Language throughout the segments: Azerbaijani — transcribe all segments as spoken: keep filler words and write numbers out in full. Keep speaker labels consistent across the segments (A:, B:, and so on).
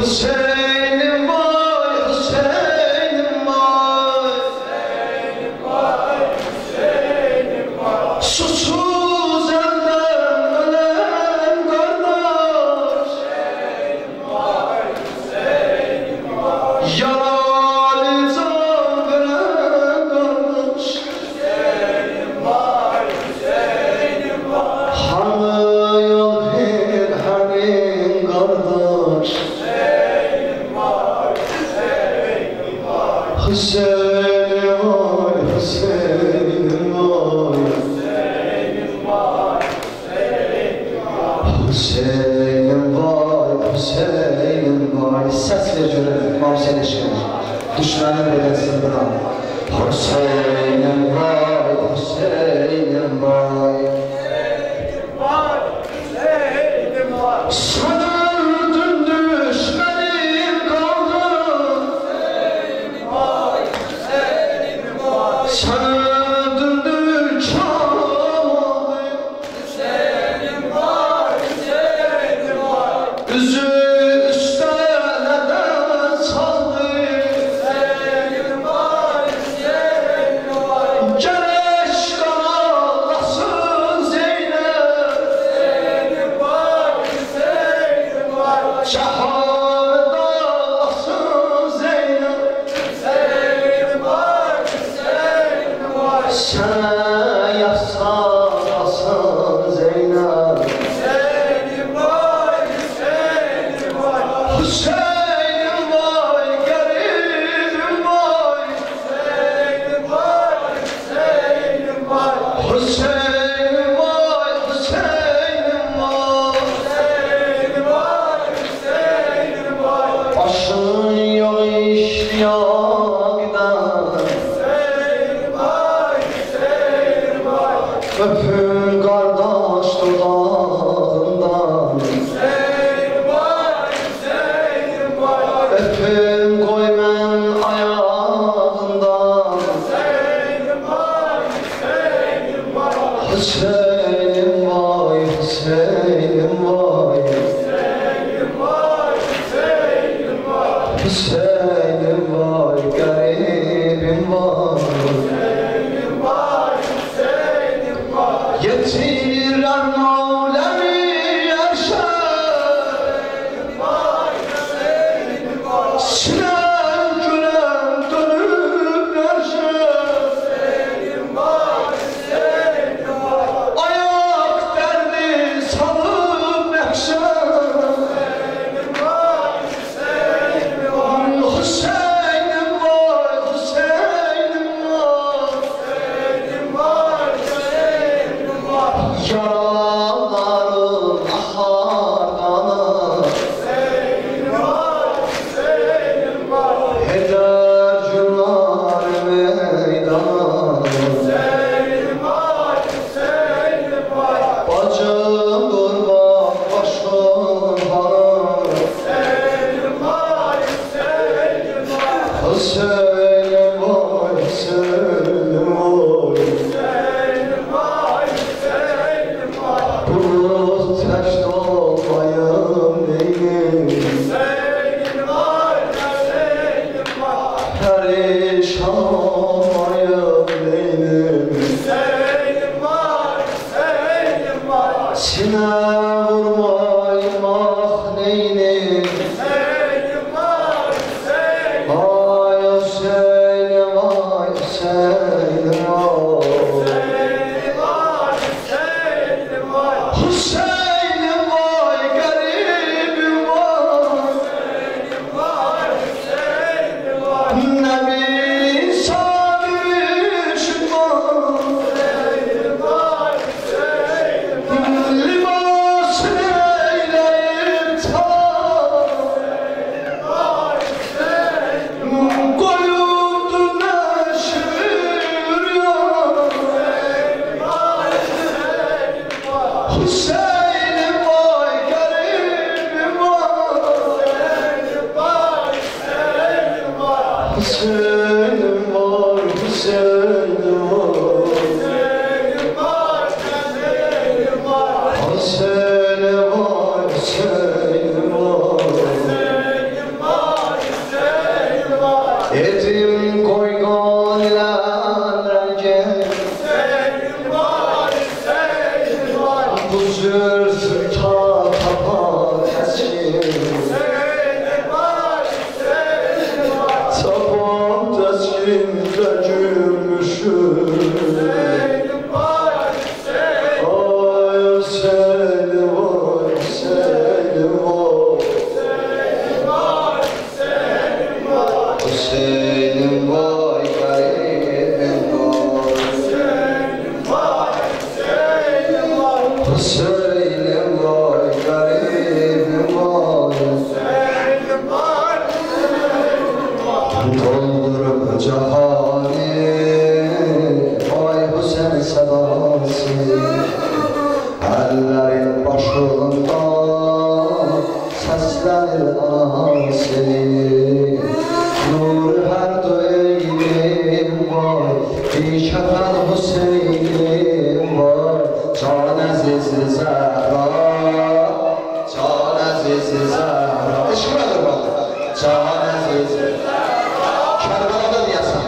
A: Hüseyin'im vay, Hüseyin'im vay, Hüseyin'im vay, Hüseyin'im vay. Susuz elden ölen kardeş, Hüseyin'im vay, Hüseyin'im vay. Yaralı can veren kardeş, Hüseyin'im vay, Hüseyin'im vay. Hanı yol bir hamin kardeş, Hüseyin'im vay, Hüseyin'im vay, Hüseyin'im vay, Hüseyin'im vay, Hüseyin'im vay. Ses ver cürüm, mamsen eşkine, düşmanın belesinden. Hüseyin'im vay, Hüseyin'im vay, Hüseyin'im vay, Hüseyin'im vay. Sana öldün düşmenim kaldı, sana döndü çamalı, Hüseyin'im var, Hüseyin'im var. Üzü üstüne de saldı, Hüseyin'im var, Hüseyin'im var. Gereş kanalasın Zeynep, Hüseyin'im var, Hüseyin'im var. Şehadet ağlasın Zeynep, Hüseyin'im var, Hüseyin'im var. Sana yasasın Zeynep, Hüseyin'im var, Hüseyin'im var. Hüseyin'im var, garibim var, Hüseyin'im var, Hüseyin'im var. Hüseyin'im var, Hüseyin'im var, Hüseyin'im var, Hüseyin'im var. Başın yok işliyor gider, Hüseyin'im var, Hüseyin'im var. Öpün kardeş dudağından, Hüseyin'im var, Hüseyin'im var. Öpün koy men ayağından, Hüseyin'im var, Hüseyin'im var. Hüseyin'im var, Hüseyin'im var, Hüseyin'im var, Hüseyin'im var. Hüseyin'im var, garibim var, Hüseyin'im var, Hüseyin'im var. Yetiren alemi yaşar, Hüseyin'im var, Hüseyin'im var. Sinem gülen dönüp yaşar, Hüseyin'im var, Hüseyin'im var. Ayak derdi salıp yaşar, Hüseyin'im var, Hüseyin'im var. Hüseyin'im var, Hüseyin'im var, Hüseyin'im var, Hüseyin'im var. Yaralarım ahar kana, Hüseyin'im var, Hüseyin'im var. Heder cünar meydana, Hüseyin'im var, Hüseyin'im var. Bacım kurban başım hanım, Hüseyin'im var, Hüseyin'im var. Hüseyin'im var, Hüseyin'im var, Hüseyin'im var, Hüseyin'im var. Bulut taş dolmayım neyim, Hüseyin'im var, Hüseyin'im var. Perişan olmayım neyim, Hüseyin'im var, Hüseyin'im var. Sine vurmayım ah neyim, Hüseyin'im var, Hüseyin'im var. Ay Hüseyin'im var, Hüseyin'im var, Hüseyin'im var, Hüseyin'im var. Hüseyin'im var, garibim var, Hüseyin'im var, Hüseyin'im var. Ne bir sarhoşum var, Hüseyin'im var, Hüseyin'im var. Limasını eyleyip tar, Hüseyin'im var, Hüseyin'im var. Koyuldu neşir yar, Hüseyin'im var, Hüseyin'im var. Hüseyin'im var, garibim var, Hüseyin'im var, Hüseyin'im var. Hüseyin'im var, Hüseyin'im var, Hüseyin'im var, Hüseyin'im var. Hüseyin'im var, Hüseyin'im var, Hüseyin'im Etim koygan renge
B: Hüseyin var, Hüseyin var.
A: bu zülfü ta tapa keskin
B: Hüseyin var, Hüseyin var.
A: tapan teskinle gülmüşüm.
B: Hüseyin var, Hüseyin.
A: Ay Hüseyin vay Hüseyin vay
B: Hüseyin var, Hüseyin var.
A: Hüseyin vay garibim vay
B: Hüseyin var, Hüseyin var.
A: Hüseyin vay garibim vay
B: Hüseyin var, Hüseyin var.
A: Doldurup cehani vay Hüseyin sedası ellerin başında seslenir anası nur her dönelim vay bir kefen Hüseyin'im vay can aziz Zehra can aziz Zehra eşkınadır bak can aziz Kerbela'da diyesin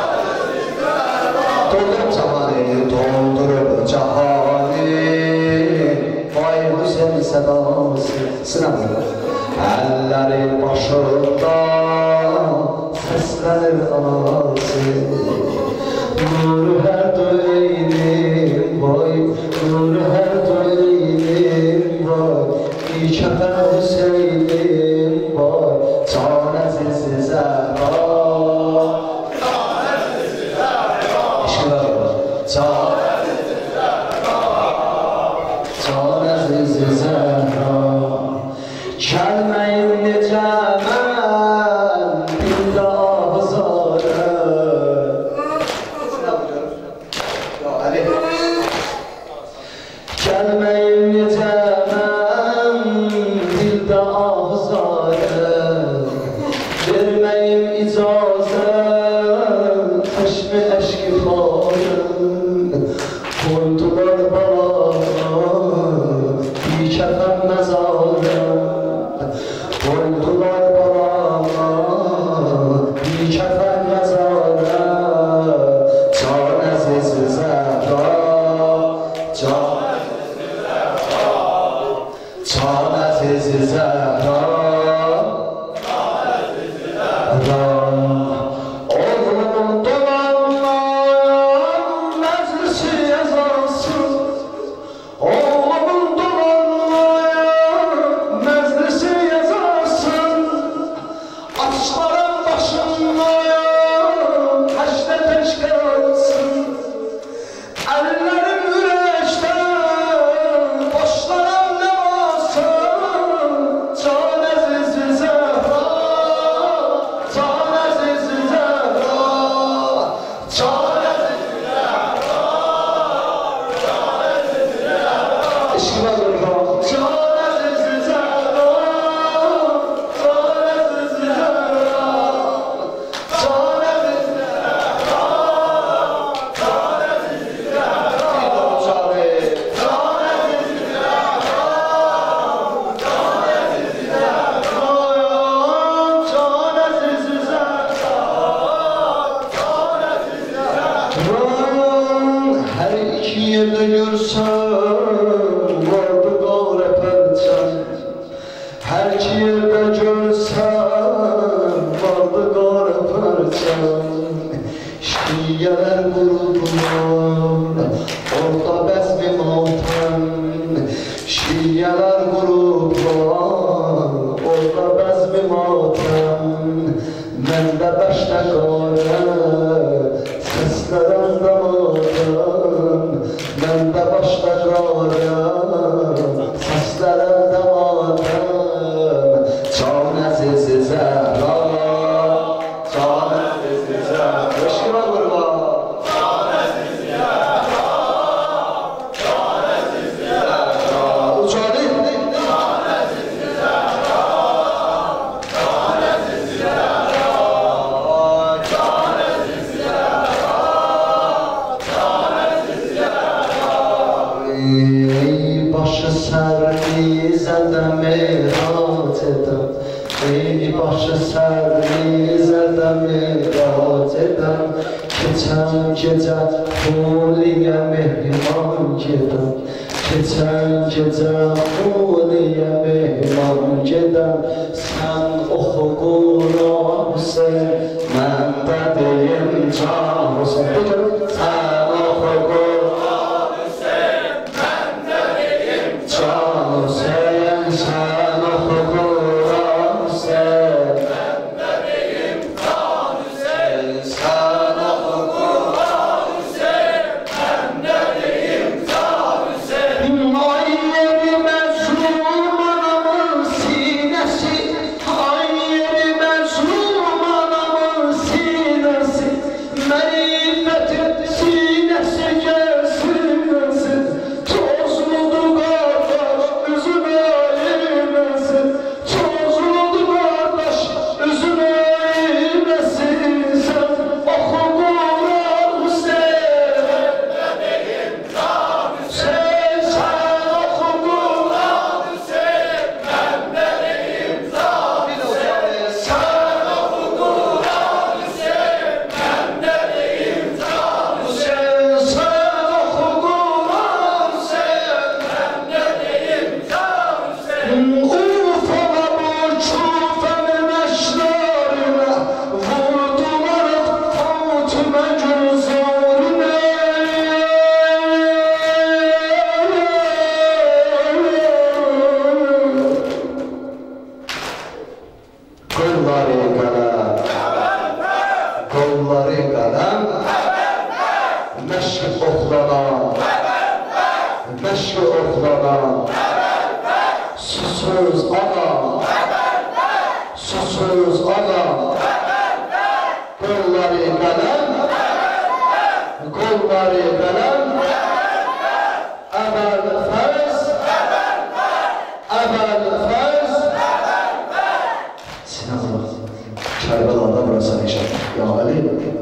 A: doldurup cehani doldurup cehani vay Hüseyin sedası sınavı ellerin başında seslenir anası nur her dönelim vay nur her dönelim vay bir kefen Hüseyin'im vay can aziz Zehra can can aziz Zehra kelme-i necmen billah zare kelme-i necmen billah zare vermeyim icazet teşmi eşki farem koydular bana bir kefen mezarem koydular bana bir kefen mezarem can aziz Zehra can can aziz Zehra oğlum dolanlar meclisi yazansın oğlum dolanlar meclisi yazansın açların başında haşre teşkilatsın ellerim güneşten boşlara ne basın can aziz Zehra can aziz Zehra can aziz Zehra can aziz Zehra eşkıma durma can aziz Zehra can aziz Zehra can aziz Zehra can aziz Zehra can aziz her iki yerde görsem vardı gavre perçem her iki yerde görsem vardı gavre perçem şiyeler grubuna orada bezmi matem şiyeler grubuna orada bezmi matem men de beşte gare seslerim damadım men de başta gare seslerim damadım can aziz Zehra can aziz Zehra eşkıma durma can aziz Zehra can aziz Zehra uçadı can aziz Zehra can aziz Zehra can aziz Zehra başı sərdizədən mirac edən keçən gecə Xuliyə mehriman gedən keçən gecə Xuliyə mehriman gedən sən oxu Quran Hüseyin mən də deyim Can Hüseyin sən oxu Quran Hüseyin mən də deyim Can Hüseyin sən oxu Quran Hüseyin mən də deyim Can Hüseyin sən oxu Quran Hüseyin mən də deyim Can Hüseyin ay yeri məzlum anamın sinəsi ay yeri məzlum anamın sinəsi mərifətin sinəsi gəlsin tozludur qardaş üzümə eyləsin tozludur qardaş üzümə eyləsin sən oxu Quran Hüseyin mən də deyim Can Hüseyin sən oxu Quran Hüseyin mən də deyim Can Hüseyin sən oxu Quran Hüseyin mən də deyim Can Hüseyin sən oxu Quran Hüseyin mən də deyim Can Hüseyin Urfa'da bu küfenin eşlerine vurdular Fatıma gözlerine Kolları kalem Kolları kalem Meşk oklana Meşk oklana Susuz adam Susuz adam Kolları kalem Kolları kalem Ebel fez Ebel fez Sinan'a bak Kerbela'da burası inşallah Ya Ali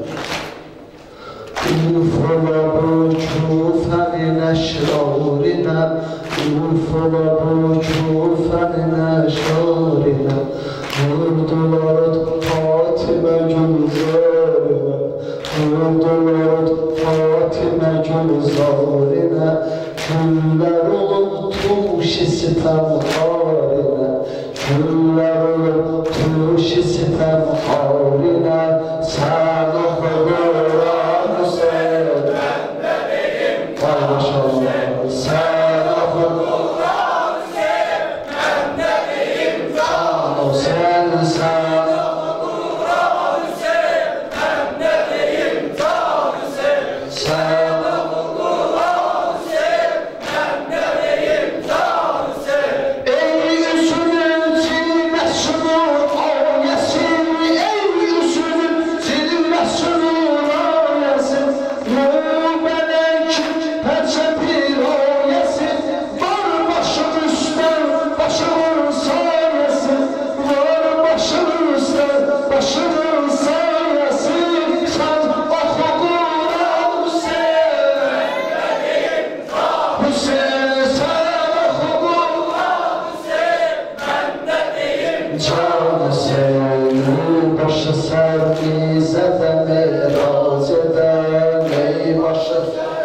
A: Ufala bu küfenin eşrarine Ufala bu küfenin eşrarine Vurdular Fatıma gözlerine Vurdular Fatıma gözlerine Güller olup tuşi sitem harine Güller olup tuşi sitem harine Sen oxu Quran Hüseyin mən də deyim Can Hüseyin sen oxu Quran Hüseyin mən də deyim Can Hüseyin sen oxu Quran Hüseyin mən də deyim Can Hüseyin sen oxu Quran Hüseyin mən də deyim Can Hüseyin Ey Yusuf'un cilməsunun ayəsin Ey Yusuf'un cilməsunun ayəsin Nubələkin pəçəpir ayəsin Var başın üstən başının sayəsin Var başın üstən başının sayəsin Sən oxu Quran Hüseyin mən də deyim Can Hüseyin sən oxu Quran Hüseyin mən də deyim Can Hüseyin başı sərdizədə mirac edən ey başı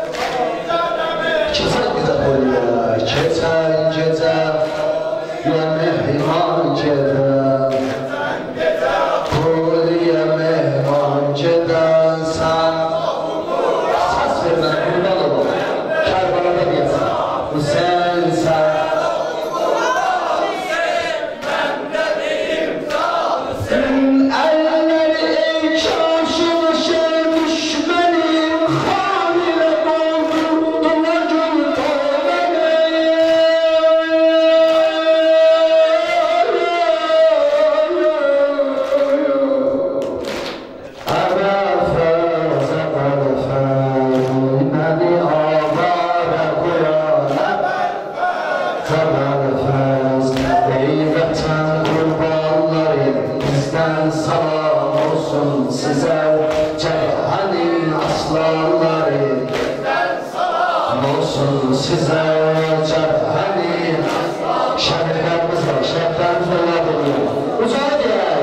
A: Keçən gecə Xuliyə, keçən gecə Ya mehriman gedən Xuliyə mehriman gedən sən Səs vermən, qurban olun Kərbəlada deyəsən Hüseyin sən Elleri ey kaşın şey düşmenim Hamile doldurdular gül tövbeni Ebefez, ebefez Beni avare kuyana Ebefez Ey vatan kurbanları Bizden salam olsun size Cerhanin aslanları Bizden salam olsun size Cerhanin Şeriflerimiz var, şeriflerimiz var Uzağa gel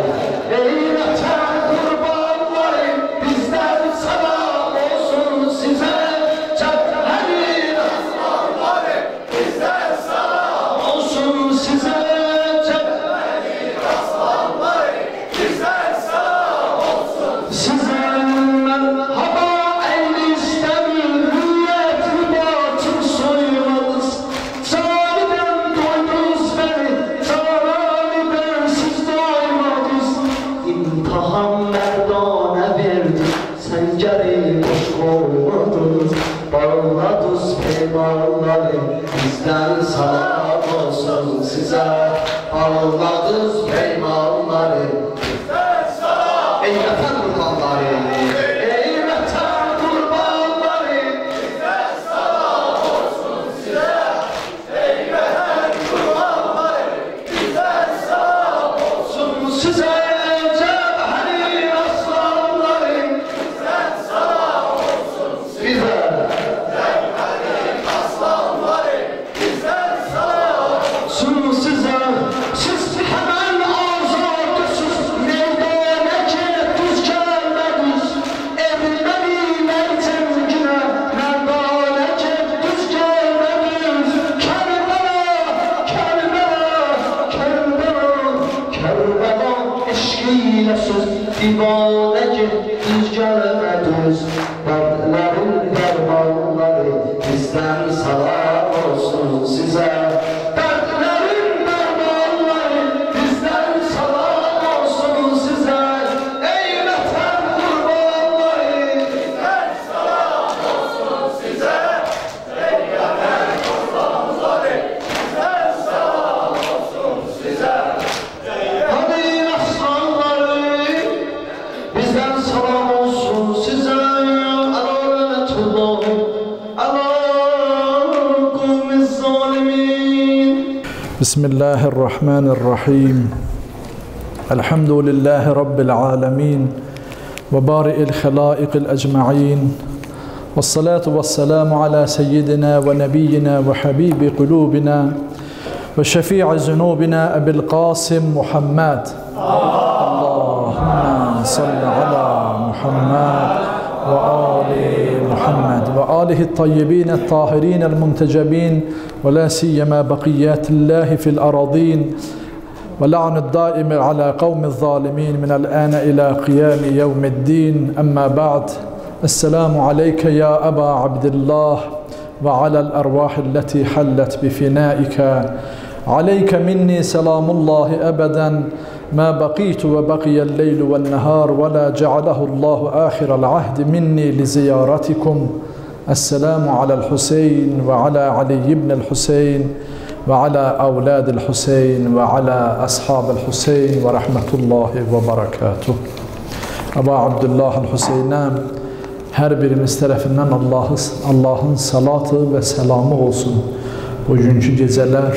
A: ey vətən qurbanları, ey vətən qurbanları.
B: Bizdən salam olsun sizə, ey vətən qurbanları. Bizdən salam olsun
A: Sizə cəbhəli aslanları,
B: bizdən salam olsun
A: bizə
B: cəbhəli aslanları. Bizdən salam
A: sun sizə, siz həmən azadsız, meydana getdiniz, gəlmədiniz, ermənilər cəmginə, mərdana getdiniz, gəlmədiniz. Kərbəla, Kərbəla, Kərbəla, Kərbəla eşqi ilə siz divana getdiniz, gəlmədiniz. Dərdlərin dərmanları bizdən salam olsun sizə. Dərdlərin dərmanları bizdən salam olsun sizə. Ey vətən qurbanları,
B: bizdən salam olsun sizə, ey vətən qurbanları. Bizdən salam olsun sizə.
A: hadi aslanları, bizdən salam olsun sizə. Əlaqətullah, əlaqəmiz zalimin.
C: بسم الله الرحمن الرحيم الحمد لله رب العالمين وبارئ الخلائق الأجمعين والصلاة والسلام على سيدنا ونبينا وحبيب قلوبنا وشفيع ذنوبنا أبي القاسم محمد اللهم صل على محمد وآل محمد وآله الطيبين الطاهرين المنتجبين ولا سيما بقيات الله في الأراضين ولعن الدائم على قوم الظالمين من الآن إلى قيام يوم الدين. أما بعد، السلام عليك يا أبا عبد الله وعلى الأرواح التي حلت بفنائك. عليك مني سلام الله أبدا ما بقيت وبقي الليل والنهار ولا جعله الله آخر العهد مني لزيارتكم. السلام على الحسين وعلى علي بن الحسين وعلى أولاد الحسين وعلى أصحاب الحسين ورحمة الله وبركاته. أبا عبد الله الحسين'e her birimiz tarafından Allah'ı, Allah'ın salatı ve selamı olsun. Bugünkü geceler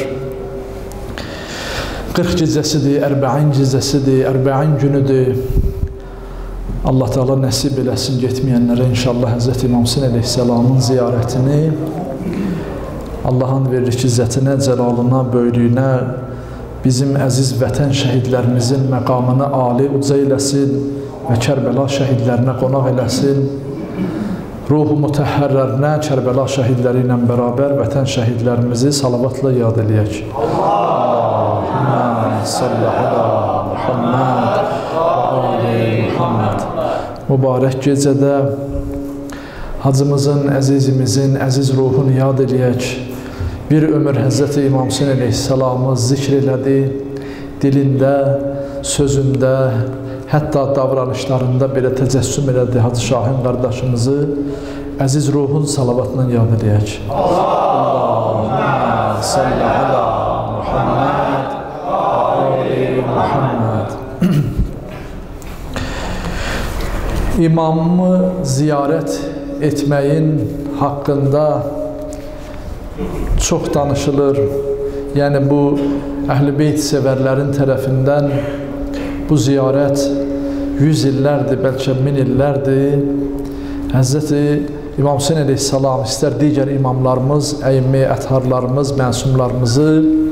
C: qırx gecəsidir, ərbəin gecəsidir, ərbəin günüdür. Allah Teala nəsib eləsin getməyənlərə inşallah Həzrəti İmam Hüseyn əleyhissalamın ziyarətini Allahın verir izzətinə, cəlalına, böyüklüyünə, bizim əziz vətən şəhidlərimizin məqamını ali uca eləsin və Kərbəla şəhidlərinə qonaq eləsin. Ruhu mütəhhərlərinə, Kərbəla şəhidləri ilə bərabər vətən şəhidlərimizi salavatla yad eləyək. Allahümmə salli ala Muhammed və ali Muhammed. Mübarək gecədə hacımızın, əzizimizin, əziz ruhunu yad eləyək. Bir ömür Həzrəti İmam Hüseyn əleyhissalamı zikr elədi, dilində, sözündə, hətta davranışlarında belə təcəssüm elədi Hacı Şahin qardaşımızı. Əziz ruhun salavatla yad eləyək. Allahümmə salli ala Muhammed və ali Muhammed. İmamımı ziyarət etməyin haqqında çox danışılır. Yəni bu Əhl-i Beyt sevərlərin tərəfindən bu ziyarət yüz illərdir, bəlkə min illərdir. Həzrəti İmam Hüseyn əleyhissalam istər digər imamlarımız, əyimmi, ətharlarımız, məsumlarımızı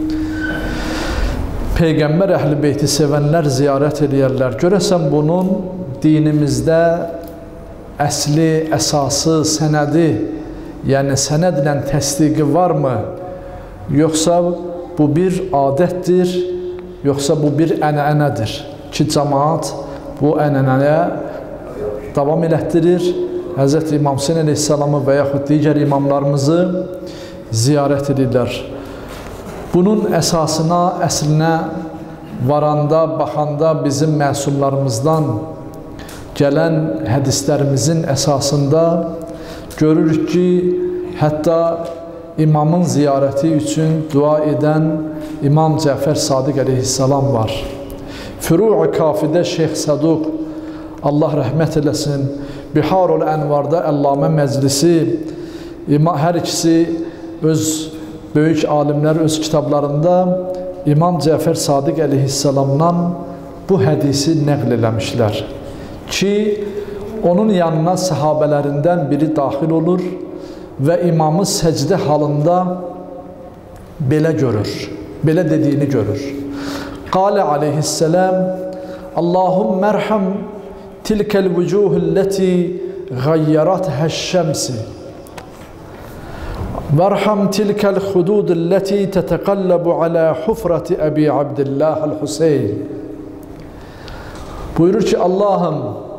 C: Peyğəmbər Əhl-i Beyti sevənlər ziyarət edərlər. Görəsən bunun dinimizdə əsli, əsası, sənədi, yəni sənədlə təsdiqi varmı? Yoxsa bu bir adətdir, yoxsa bu bir ənənədir ki, cəmaat bu ənənəyə davam elətdirir. Həzrəti İmam Hüseyn əleyhissalamı və yaxud digər imamlarımızı ziyarət edirlər. Bunun əsasına, əslinə varanda, baxanda bizim məsumlarımızdan gələn hədislərimizin əsasında görürük ki, hətta imamın ziyarəti üçün dua edən İmam Cəfər Sadiq əleyhissalam var. Furu-i Kafidə Şeyx Saduq Allah rəhmət eləsin. Biharul Ənvarda Əllamə Məclisi, hər ikisi öz böyük alimlər öz kitablarında İmam Cəfər Sadiq əleyhissalamdan bu hədisi nəql eləmişlər ki, onun yanına səhabələrindən biri daxil olur və imamı səcdə halında belə görür, belə dediyini görür. Qalə aleyhissalam, Allahümme erham tilkel vücuhülleti gayyarathəş-şəmsi vərham tilkel xududulleti tetekallabu alə hufrati Əbi Abdillah el-Hüseyn. Buyurur ki, Allahım,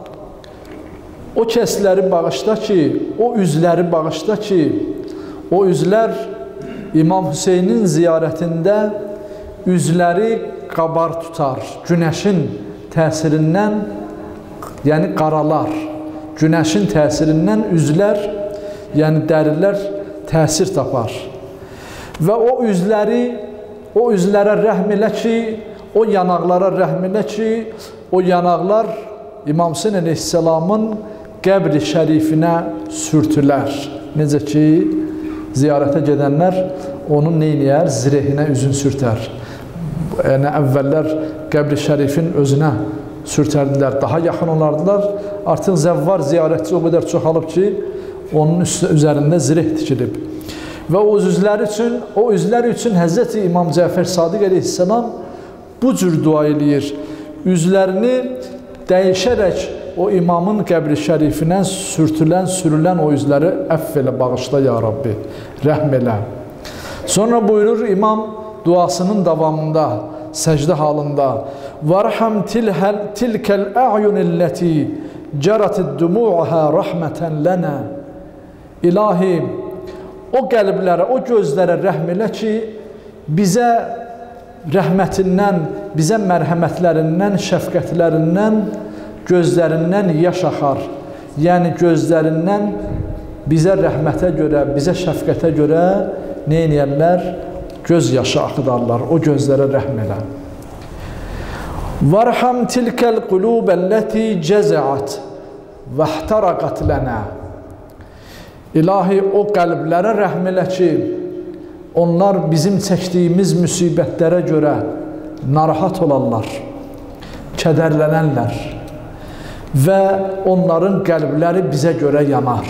C: o kəsləri bağışla ki, o üzləri bağışla ki, o üzlər İmam Hüseynin ziyarətində üzləri qabar tutar, günəşin təsirindən, yəni qaralar, günəşin təsirindən üzlər, yəni dərilər təsir tapar. Və o üzləri, o üzlərə rəhm elə ki, o yanaqlara rəhm elə ki, o yanaqlar İmam Hüseyn əleyhissalamın qəbri şərifinə sürtülər. Necə ki, ziyarətə gedənlər onun neyniyər? Zirehinə üzün sürtər. Yəni, əvvəllər qəbri şərifin özünə sürtərdilər, daha yaxın olardılar. Artıq zəvvar ziyarətçi o qədər çoxalıb ki, onun üzərində zireh tikilib. Və o üzlər üçün, o üzlər üçün Həzrəti İmam Cəfər Sadiq əleyhissalam bu cür dua eləyir. Üzlərini dəyişərək o imamın qəbri şərifinə sürtülən, sürülən o üzləri əff elə, bağışla ya Rabbi, rəhm elə. Sonra buyurur imam duasının davamında, səcdə halında, vərhəm tilkəl ə'yunilləti cəratid-dumu'ha rəhmətən lənə. İlahi, o qəlblərə, o gözlərə rəhm elə ki, bizə rəhmətindən, bizə mərhəmətlərindən, şəfqətlərindən, gözlərindən yaş axar. Yəni, gözlərindən bizə rəhmətə görə, bizə şəfqətə görə nə edirlər? Göz yaşı axıdarlar, o gözlərə rəhm elə. Vərhəm tilkəl qulubəlləti cəzəat və ihtaraqat lənə. İlahi, o qəlblərə rəhm elə ki, onlar bizim çəkdiyimiz müsibətlərə görə narahat olarlar, kədərlənərlər və onların qəlbləri bizə görə yanar.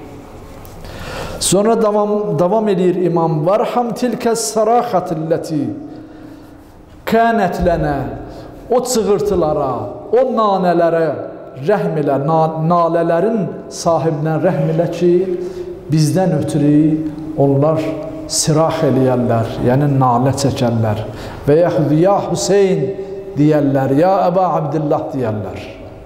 C: Sonra davam, davam edir imam. Vərham tilkəs saraxatilləti kənət lənə. O çığırtılara, o nanələrə rəhm elə, nalələrin sahibinə rəhm elə ki, bizdən ötürü onlar sirax eləyərlər, yəni nalə çəkərlər və yaxud ya Hüseyn deyərlər, ya Əba Abdillah deyərlər.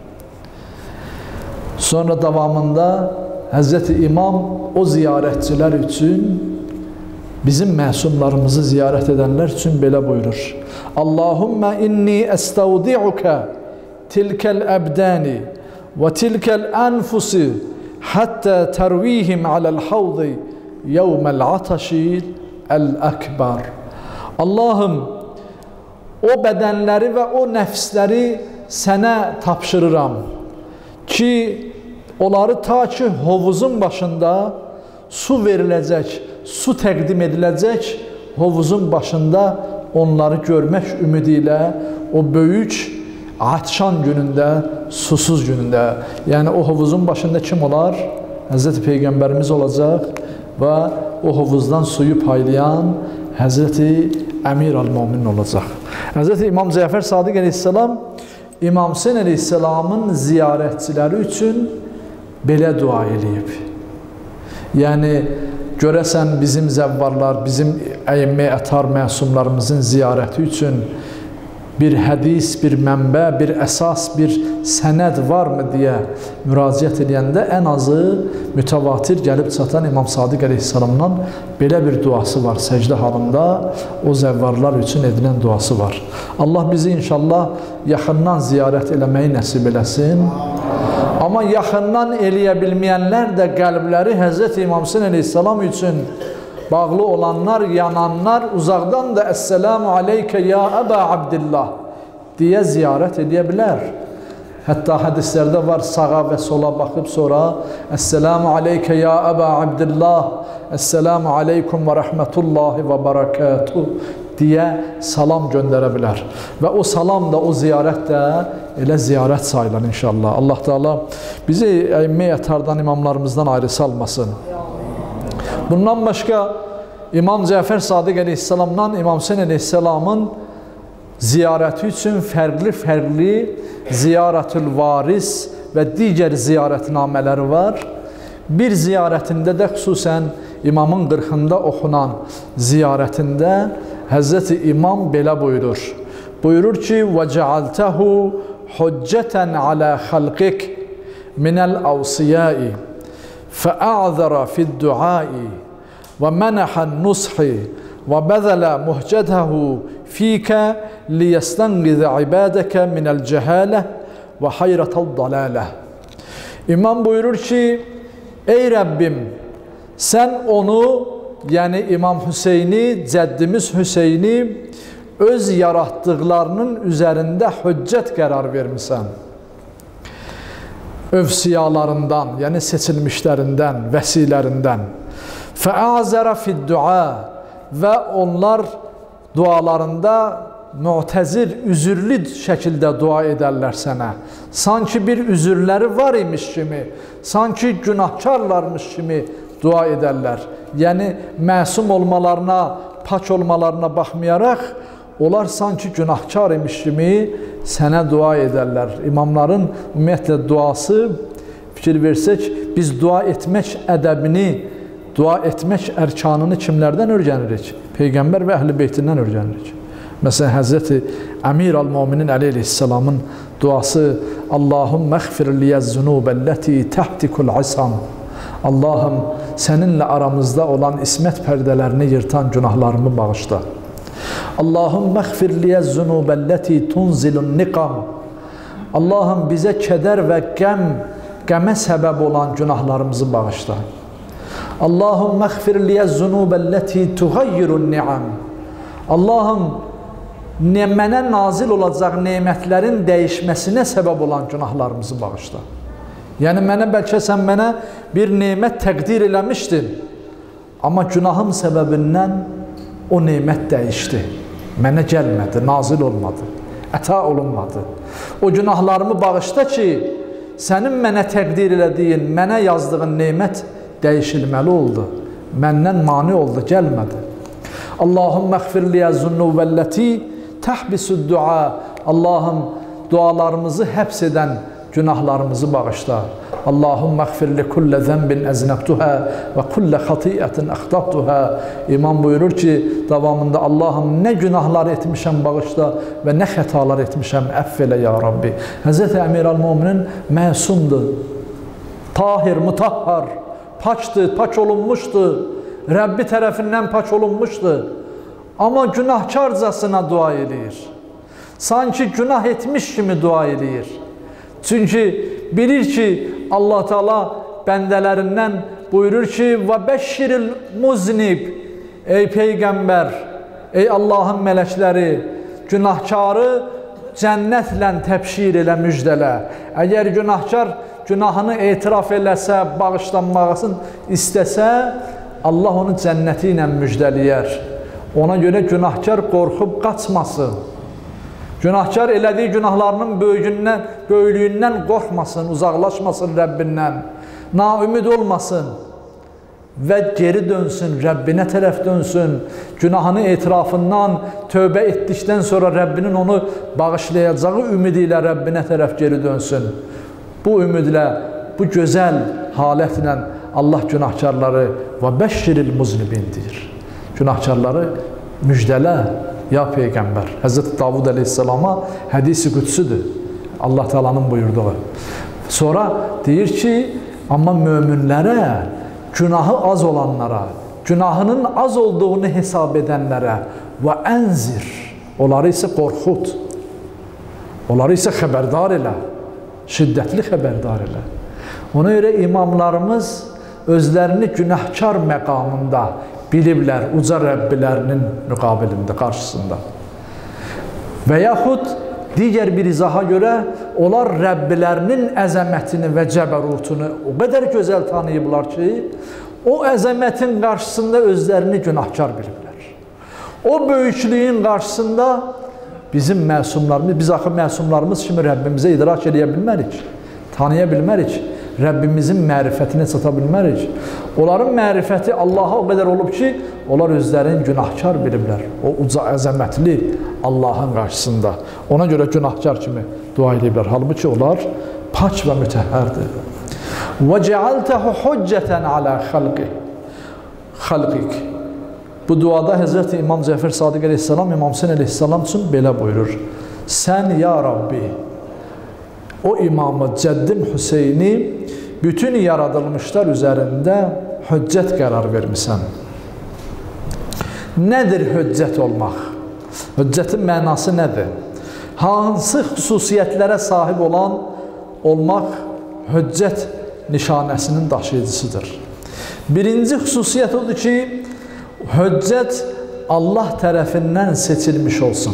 C: Sonra davamında Həzrəti İmam o ziyarətçilər üçün, bizim məsumlarımızı ziyarət edənlər üçün belə buyurur. Allahümmə inni əstəvdi'ukə tilkəl əbdəni və tilkəl ənfusi həttə tərvihim aləl havdi yevməl ataşi əl-əkbar. Allahım, o bədənləri və o nəfsləri sənə tapşırıram ki, onları ta ki, hovuzun başında su veriləcək, su təqdim ediləcək, hovuzun başında onları görmək ümidi ilə o böyük atşan günündə, susuz günündə, yəni o hovuzun başında kim olar? Həzrəti Peyğəmbərimiz olacaq və o hovuzdan suyu paylayan Həzrəti Əmir al-Mömin olacaq. Həzrəti İmam Cəfər Sadiq əleyhissalam İmam Hüseyn əleyhissalamın ziyarətçiləri üçün belə dua eləyib. Yəni, görəsən bizim zəvvarlar, bizim əyyəmə ətar məsumlarımızın ziyarəti üçün bir hədis, bir mənbə, bir əsas, bir sənəd varmı deyə müraciət edəndə ən azı mütəvatir gəlib çatan İmam Sadiq əleyhissalamdan belə bir duası var. Səcdə halında o zəvvarlar üçün edilən duası var. Allah bizi inşallah yaxından ziyarət eləməyi nəsib eləsin. Amma yaxından eləyə bilməyənlər də qəlbləri Həzrəti İmam Hüseyn əleyhissalam üçün bağlı olanlar, yananlar uzaqdan da Əssəlamu aleykə ya Əbə Abdillah deyə ziyarət edə bilər. Hətta hədislərdə var, sağa və sola baxıb sonra Əssəlamu aleykə ya Əbə Abdillah, Əssəlamu aleykum və rəhmətullahi və barakatuh deyə salam göndərə bilər. Və o salam da, o ziyarət də elə ziyarət sayılır inşallah. Allah Teala bizi əimmə yətardan, imamlarımızdan ayrı salmasın. Bundan başqa İmam Cəfər Sadiq əleyhissalamdan İmam Hüseyn əleyhissalamın ziyarəti üçün fərqli-fərqli ziyarətül varis və digər ziyarətnamələri var. Bir ziyarətində də xüsusən İmamın qırxında oxunan ziyarətində Həzrəti İmam belə buyurur. Buyurur ki, وَجَعَلْتَهُ حُجَّةً عَلَى خَلْقِكَ مِنَ الْأَوْصِيَاءِ فَأَعْذَرَ فِي الدُّعَاءِ وَمَنَحَ النُّصْحِ وَبَذَلَ مُهْجَتَهُ فِيكَ لِيَسْتَنْقِذَ عِبَادَكَ مِنَ الْجَهَالَةِ وَحَيْرَةَ الضَّلَالَةِ. İmam buyurur ki, ey Rəbbim, sən onu, yəni İmam Hüseyni, cəddimiz Hüseyni öz yaratdıqlarının üzərində hüccət qərar vermisən. Övsiyalarından, yəni seçilmişlərindən, vəsilərindən. Fəəzərə fid-dua və onlar dualarında mütəzir, üzürlü şəkildə dua edərlər sənə. Sanki bir üzürləri var imiş kimi, sanki günahkarlarmış kimi dua edərlər. Yəni, məsum olmalarına, pak olmalarına baxmayaraq, onlar sanki günahkar imiş kimi sənə dua edərlər. İmamların ümumiyyətlə duası, fikir versək, biz dua etmək ədəbini, dua etmək ərkanını kimlərdən öyrənirik? Peyğəmbər və əhl-i beytindən öyrənirik. Məsələn, Həzrəti Əmir al-Müminin əleyhissalamın duası Allahümmə əğfir liyyəz-zunubəlləti təhtikul isam. Allahım, səninlə aramızda olan ismət pərdələrini yırtan günahlarımı bağışla. Allahümmə əğfir liyyəz-zunubəlləti tunzilun niqam. Allahım, bizə kədər və qəm, qəmə səbəb olan günahlarımızı bağışla. Allahümmə əğfir liyyəz-zunubəlləti tuğayyirun ni'am. Allahım, mənə nazil olacaq nemətlərin dəyişməsinə səbəb olan günahlarımızı bağışla. Yəni, mənə bəlkə sən mənə bir nemət təqdir eləmişdin, amma günahım səbəbindən o nemət dəyişdi. Mənə gəlmədi, nazil olmadı, əta olunmadı. O günahlarımı bağışla ki, sənin mənə təqdir elədiyin, mənə yazdığın nemət dəyişilməli oldu. Məndən mani oldu, gəlmədi. Allahümmə əğfir liyyəz-zunubəlləti təhbisud dua. Allahım, dualarımızı həbs edən günahlarımızı bağışla. Allahümmə əğfir li kullə zənbin əznəbtuhə və kullə xatiyyətin əxtabtuhə. İmam buyurur ki, davamında Allahım, nə günahlar etmişəm bağışla və nə xətalar etmişəm əff elə ya Rabbi. Həzrəti Əmir al-Müminin məsumdur, tahir, mutahhar, paçdır, paç olunmuşdur, Rəbbi tərəfindən paç olunmuşdur. Amma günahkarcasına dua eləyir. Sanki günah etmiş kimi dua eləyir. Çünki bilir ki, Allah Teala bəndələrindən buyurur ki, və bəşşiril muznib. Ey Peyğəmbər, ey Allahın mələkləri, günahkarı cənnətlə təbşir elə, müjdələ. Əgər günahkar günahını etiraf eləsə, bağışlanmağısını istəsə, Allah onu cənnəti ilə müjdəliyər. Ona görə günahkar qorxub qaçmasın. Günahkar elədiyi günahlarının böyüyündən, böyüklüyündən qorxmasın, uzaqlaşmasın Rəbbindən. Naümid olmasın və geri dönsün, Rəbbinə tərəf dönsün. Günahını etirafından tövbə etdikdən sonra Rəbbinin onu bağışlayacağı ümidi ilə Rəbbinə tərəf geri dönsün. Bu ümidlə, bu gözəl halətlə Allah günahkarları və bəşşiril muznibin deyir. Günahkarları müjdələ, ya Peyğəmbər. Həzrəti Davud əleyhissalama hədisi qüdsüdür. Allah Teala'nın buyurduğu. Sonra deyir ki, amma möminlərə, günahı az olanlara, günahının az olduğunu hesab edənlərə və ənzir, onları isə qorxud, onları isə xəbərdar elə, şiddətli xəbərdar elə. Ona görə imamlarımız özlərini günahkar məqamında biliblər, uca Rəbbilərinin müqabilində, qarşısında. Və yaxud Digər bir izaha görə onlar Rəbbilərinin əzəmətini və cəbərutunu o qədər gözəl tanıyıblar ki, o əzəmətin qarşısında özlərini günahkar biliblər. O böyüklüyün qarşısında bizim məsumlarımız, biz axı məsumlarımız kimi Rəbbimizə idrak edə bilmərik, tanıya bilmərik, Rəbbimizin mərifətinə çata bilmərik. Onların mərifəti Allaha o qədər olub ki, onlar özlərini günahkar biliblər. O uca əzəmətli Allahın qarşısında. Ona görə günahkar kimi dua ediblər. Halbuki onlar pak və mütəhhərdir. وَجَعَلْتَهُ حُجَّةً عَلَى خَلْقِكِ Bu duada Həzrəti İmam Cəfər Sadiq əleyhissalam, İmam Hüseyn əleyhissalam üçün belə buyurur. Sən ya Rabbi, o imamı, cəddim Hüseyni bütün yaradılmışlar üzərində hüccət qərar vermisən. Nədir hüccət olmaq? Hüccətin mənası nədir? Hansı xüsusiyyətlərə sahib olan olmaq hüccət nişanəsinin daşıyıcısıdır? Birinci xüsusiyyət odur ki, hüccət Allah tərəfindən seçilmiş olsun.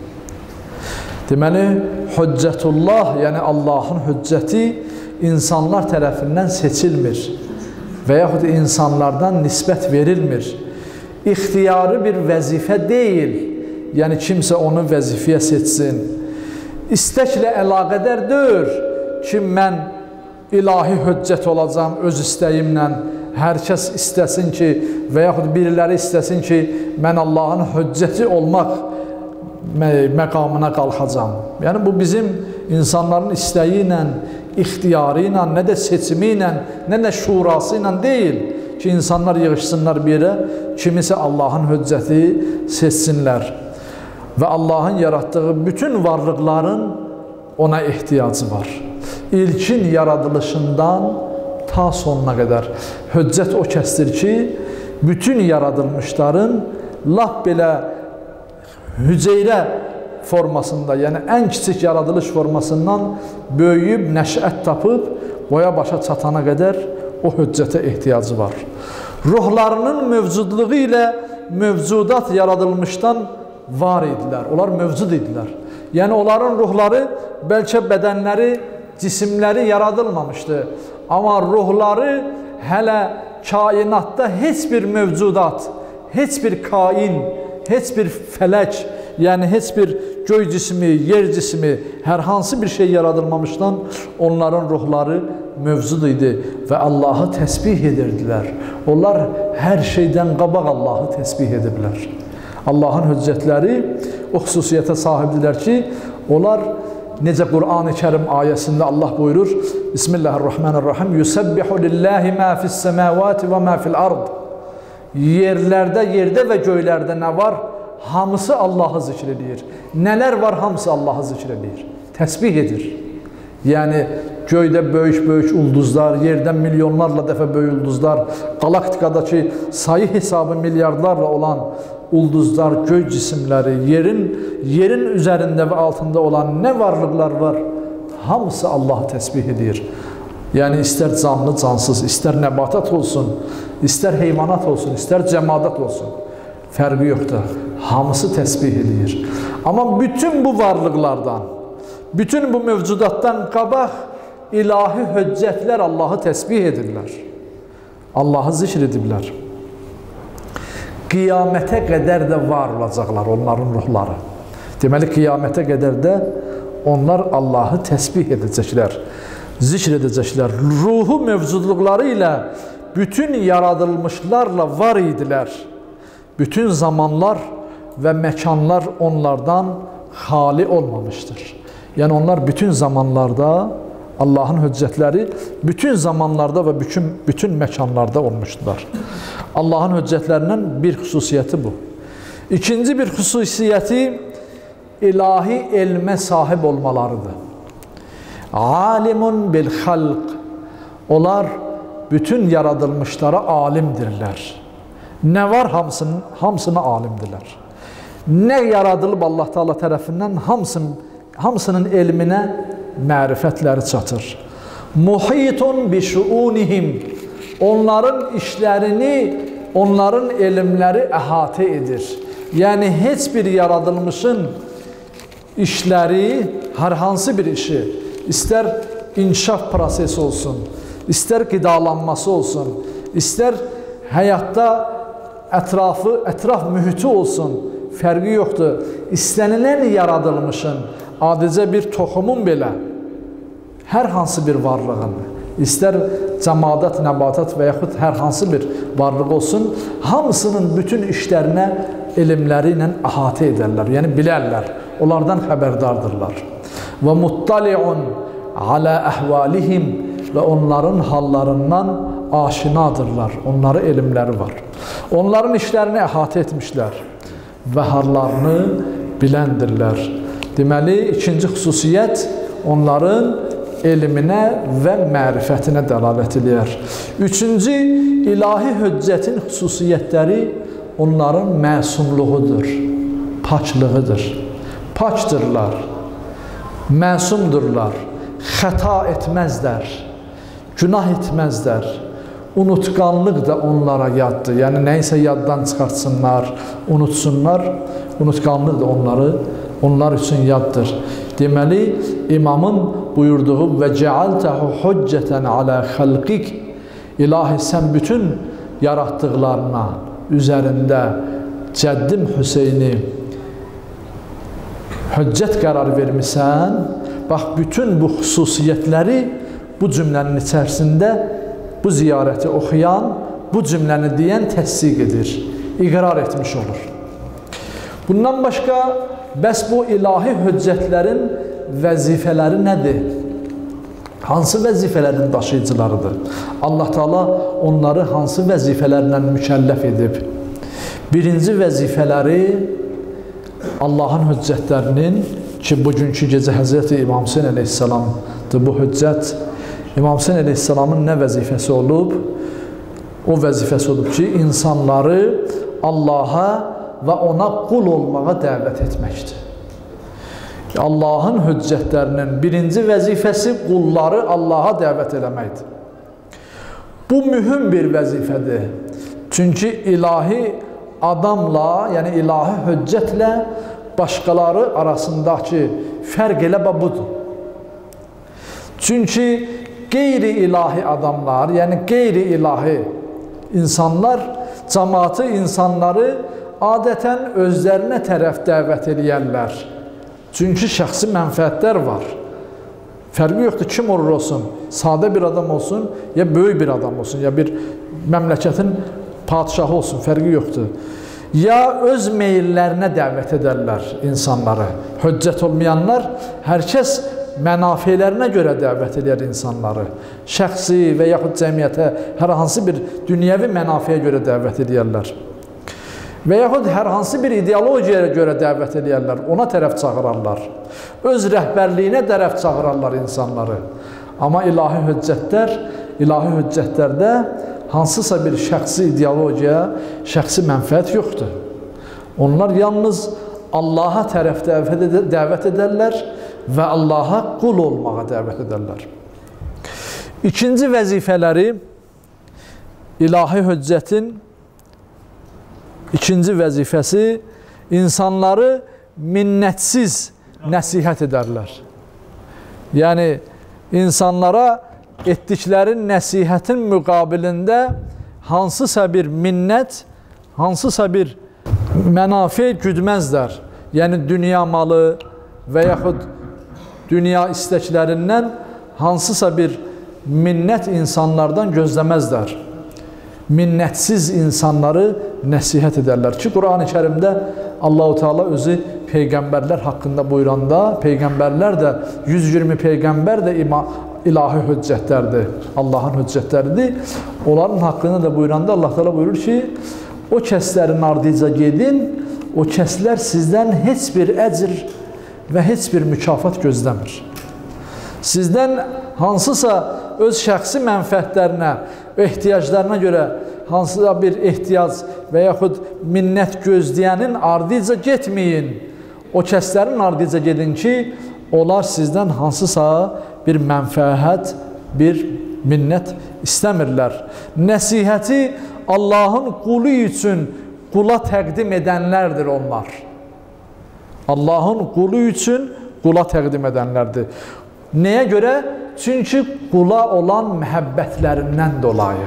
C: Deməli, hüccətullah, yəni Allahın hüccəti insanlar tərəfindən seçilmir və yaxud insanlardan nisbət verilmir. İxtiyarı bir vəzifə deyil, yəni kimsə onu vəzifəyə seçsin. İstəklə əlaqədar deyil ki, mən ilahi hüccət olacam öz istəyimlə, hər kəs istəsin ki, və yaxud biriləri istəsin ki, mən Allahın hüccəti olmaq məqamına qalxacam. Yəni, bu bizim insanların istəyi ilə, ixtiyarı ilə, nə də seçimi ilə, nə də şurası ilə deyil ki, insanlar yığışsınlar bir yerə, kimisə Allahın hüccəti seçsinlər. Və Allahın yaratdığı bütün varlıqların ona ehtiyacı var. İlkin yaradılışından ta sonuna qədər. Hüccət o kəsdir ki, bütün yaradılmışların lap belə hüceyrə formasında, yəni ən kiçik yaradılış formasından böyüyüb, nəşət tapıb, boya başa çatana qədər o hüccətə ehtiyacı var. Ruhlarının mövcudluğu ilə mövcudat yaradılmışdan var idilər, onlar mövcud idilər. Yəni, onların ruhları, bəlkə bədənləri, cisimləri yaradılmamışdı. Amma ruhları hələ kainatda heç bir mövcudat, heç bir kain, heç bir fələk, yəni heç bir göy cismi, yer cismi, hər hansı bir şey yaradılmamışdan onların ruhları mövcud idi və Allahı təsbih edirdilər. Onlar hər şeydən qabaq Allahı təsbih ediblər. Allahın hüccətləri o xüsusiyyətə sahibdirlər ki, onlar necə Qur'an-ı Kərim ayəsində Allah buyurur, Bismillahirrahmanirrahim, Yusabbihu lillahi ma fis-semavati və ma fil-ard. Yerlərdə, yerdə və göylərdə nə var? Hamısı Allahı zikr edir. Nələr var? Hamısı Allahı zikr edir. Təsbih edir. Yəni, göydə böyük-böyük ulduzlar, yerdən milyonlarla dəfə böyük ulduzlar, qalaktikadakı sayı hesabı milyardlarla olan ulduzlar, göy cisimləri, yerin, yerin üzərində və altında olan nə varlıqlar var? Hamısı Allahı təsbih edir. Yəni, istər canlı, cansız, istər nəbatat olsun, istər heyvanat olsun, istər cəmadat olsun. Fərqi yoxdur. Hamısı təsbih edir. Amma bütün bu varlıqlardan, bütün bu mövcudatdan qabaq ilahi hüccətlər Allahı təsbih edirlər. Allahı zikr edirlər. Qiyamətə qədər də var olacaqlar onların ruhları. Deməli, qiyamətə qədər də onlar Allahı təsbih edəcəklər, zikr edəcəklər. Ruhu mövcudluqları ilə bütün yaradılmışlarla var idilər. Bütün zamanlar və məkanlar onlardan xali olmamışdır. Yəni, onlar bütün zamanlarda, Allahın hüccətləri bütün zamanlarda və bütün, bütün məkanlarda olmuşdular. Allahın hüccətlərindən bir xüsusiyyəti bu. İkinci bir xüsusiyyəti ilahi elmə sahib olmalarıdır. Alimun bil xalq. Onlar bütün yaradılmışlara alimdirlər. Nə var? Hamısının, hamısına alimdirlər. Nə yaradılıb Allah Teala tərəfindən hamısının, hamısının elminə mərifətləri çatır. Muhitun bi şuunihim. Onların işlərini, onların elmləri əhatə edir. Yəni, heç bir yaradılmışın işləri, hər hansı bir işi, istər inkişaf prosesi olsun, istər qidalanması olsun, istər həyatda ətrafı, ətraf mühiti olsun, fərqi yoxdur. İstənilən yaradılmışın, adicə bir toxumun belə, hər hansı bir varlığın, istər cəmadat, nəbatat və yaxud hər hansı bir varlıq olsun, hamısının bütün işlərinə elmləri ilə əhatə edərlər, yəni bilərlər, onlardan xəbərdardırlar. Və muttali'un alə əhvalihim və onların hallarından aşinadırlar, onların elmləri var. Onların işlərini əhatə etmişlər və hallarını biləndirlər. Deməli, ikinci xüsusiyyət onların elminə və mərifətinə dəlalət edir. Üçüncü, ilahi höccətin xüsusiyyətləri onların məsumluğudur, paklığıdır. Pakdırlar, məsumdurlar, xəta etməzlər, günah etməzlər. Unutqanlıq da onlara yaddır. Yəni, nəysə yaddan çıxartsınlar, unutsunlar, unutqanlıq da onları, onlar üçün yaddır. Deməli, imamın buyurduğu və cəaltəhu hüccətən alə xəlqik, ilahi sən bütün yaratdıqlarına üzərində cəddim Hüseyni hüccət qərar vermisən, bax, bütün bu xüsusiyyətləri bu cümlənin içərisində bu ziyarəti oxuyan, bu cümləni deyən təsdiq edir, iqrar etmiş olur. Bundan başqa, bəs bu ilahi höccətlərin vəzifələri nədir? Hansı vəzifələrin daşıyıcılarıdır? Allah Teala onları hansı vəzifələrlə mükəlləf edib? Birinci vəzifələri Allahın höccətlərinin ki, bugünkü gecə Həzrəti İmam Hüseyin əleyhissalamdır bu höccət. İmam Hüseyin əleyhissalamın nə vəzifəsi olub? O vəzifəsi olub ki, insanları Allaha və ona qul olmağa dəvət etməkdir. Allahın höccətlərinin birinci vəzifəsi qulları Allaha dəvət eləməkdir. Bu mühüm bir vəzifədir. Çünki ilahi adamla, yəni ilahi höccətlə başqaları arasındakı fərq elə budur. Çünki qeyri-ilahi adamlar, yəni qeyri-ilahi insanlar, cəmaatı insanları adətən özlərinə tərəf dəvət edərlər. Çünki şəxsi mənfəətlər var. Fərqi yoxdur, kim olur olsun, sadə bir adam olsun, ya böyük bir adam olsun, ya bir məmləkətin padişahı olsun, fərqi yoxdur. Ya öz meyillərinə dəvət edərlər insanları. Höccət olmayanlar, hər kəs mənafələrinə görə dəvət edir insanları. Şəxsi və yaxud cəmiyyətə hər hansı bir dünyəvi mənafəyə görə dəvət edirlər. Və yaxud hər hansı bir ideologiyaya görə dəvət edirlər, ona tərəf çağırarlar. Öz rəhbərliyinə tərəf çağırarlar insanları. Amma ilahi höccətlər, ilahi höccətlərdə hansısa bir şəxsi ideologiya, şəxsi mənfəət yoxdur. Onlar yalnız Allaha tərəf dəvət edərlər və Allaha qul olmağa dəvət edərlər. İkinci vəzifələri ilahi höccətin ikinci vəzifəsi insanları minnətsiz nəsihət edərlər. Yəni, insanlara etdikləri nəsihətin müqabilində hansısa bir minnət, hansısa bir mənafe güdməzlər. Yəni, dünya malı və yaxud dünya istəklərindən hansısa bir minnət insanlardan gözləməzlər. Minnətsiz insanları nəsihət edərlər ki, Quran-ı Kərimdə Allah-u Teala özü peyğəmbərlər haqqında buyuranda, peyğəmbərlər də, yüz iyirmi peyğəmbər də ilahi höccətlərdir, Allahın höccətləridir. Onların haqqında da buyuranda Allah Teala buyurur ki, o kəslərin ardınca gedin, o kəslər sizdən heç bir əcr və heç bir mükafat gözləmir. Sizdən hansısa öz şəxsi mənfəətlərinə, ehtiyaclarına görə hansısa bir ehtiyac və yaxud minnət gözləyənin ardınca getməyin. O kəslərin ardınca gedin ki, onlar sizdən hansısa bir mənfəət, bir minnət istəmirlər. Nəsihəti Allahın qulu üçün qula təqdim edənlərdir onlar. Allahın qulu üçün qula təqdim edənlərdir. Nəyə görə? Çünki qula olan məhəbbətlərindən dolayı.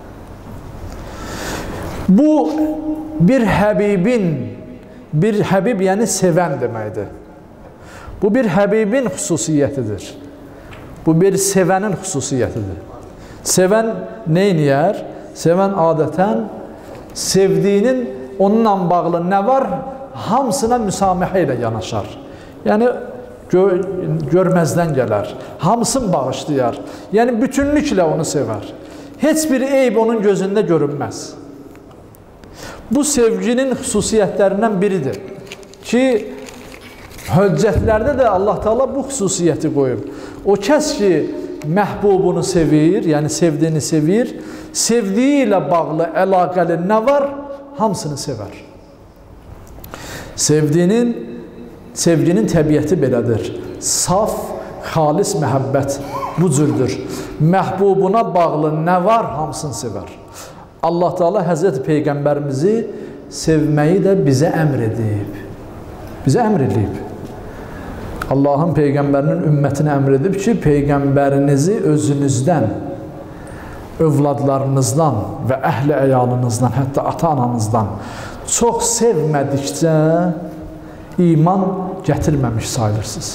C: Bu, bir Həbibin, bir Həbib yəni sevən deməkdir. Bu, bir Həbibin xüsusiyyətidir. Bu, bir sevənin xüsusiyyətidir. Sevən neyniyər? Sevən adətən sevdiyinin onunla bağlı nə var? Hamısına müsamihə ilə yanaşar. Yəni, gö görməzdən gələr. Hamısını bağışlayar. Yəni, bütünlüklə onu sevər. Heç bir eyb onun gözündə görünməz. Bu, sevginin xüsusiyyətlərindən biridir. Ki, höccətlərdə də Allah Teala bu xüsusiyyəti qoyub. O kəs ki, məhbubunu sevir, yəni sevdiyini sevir, sevdiyi ilə bağlı əlaqəli nə var? Hamısını sevər. Sevdiyinin, sevginin təbiəti belədir. Saf, xalis məhəbbət bu cürdür. Məhbubuna bağlı nə var? Hamısını sevər. Allah Teala Həzrəti Peyğəmbərimizi sevməyi də bizə əmr edib. Bizə əmr edib. Allahın Peyğəmbərinin ümmətinə əmr edib ki, Peyğəmbərinizi özünüzdən, övladlarınızdan və əhl-i əyalınızdan, hətta ata-ananızdan çox sevmədikcə iman gətirməmiş sayılırsınız.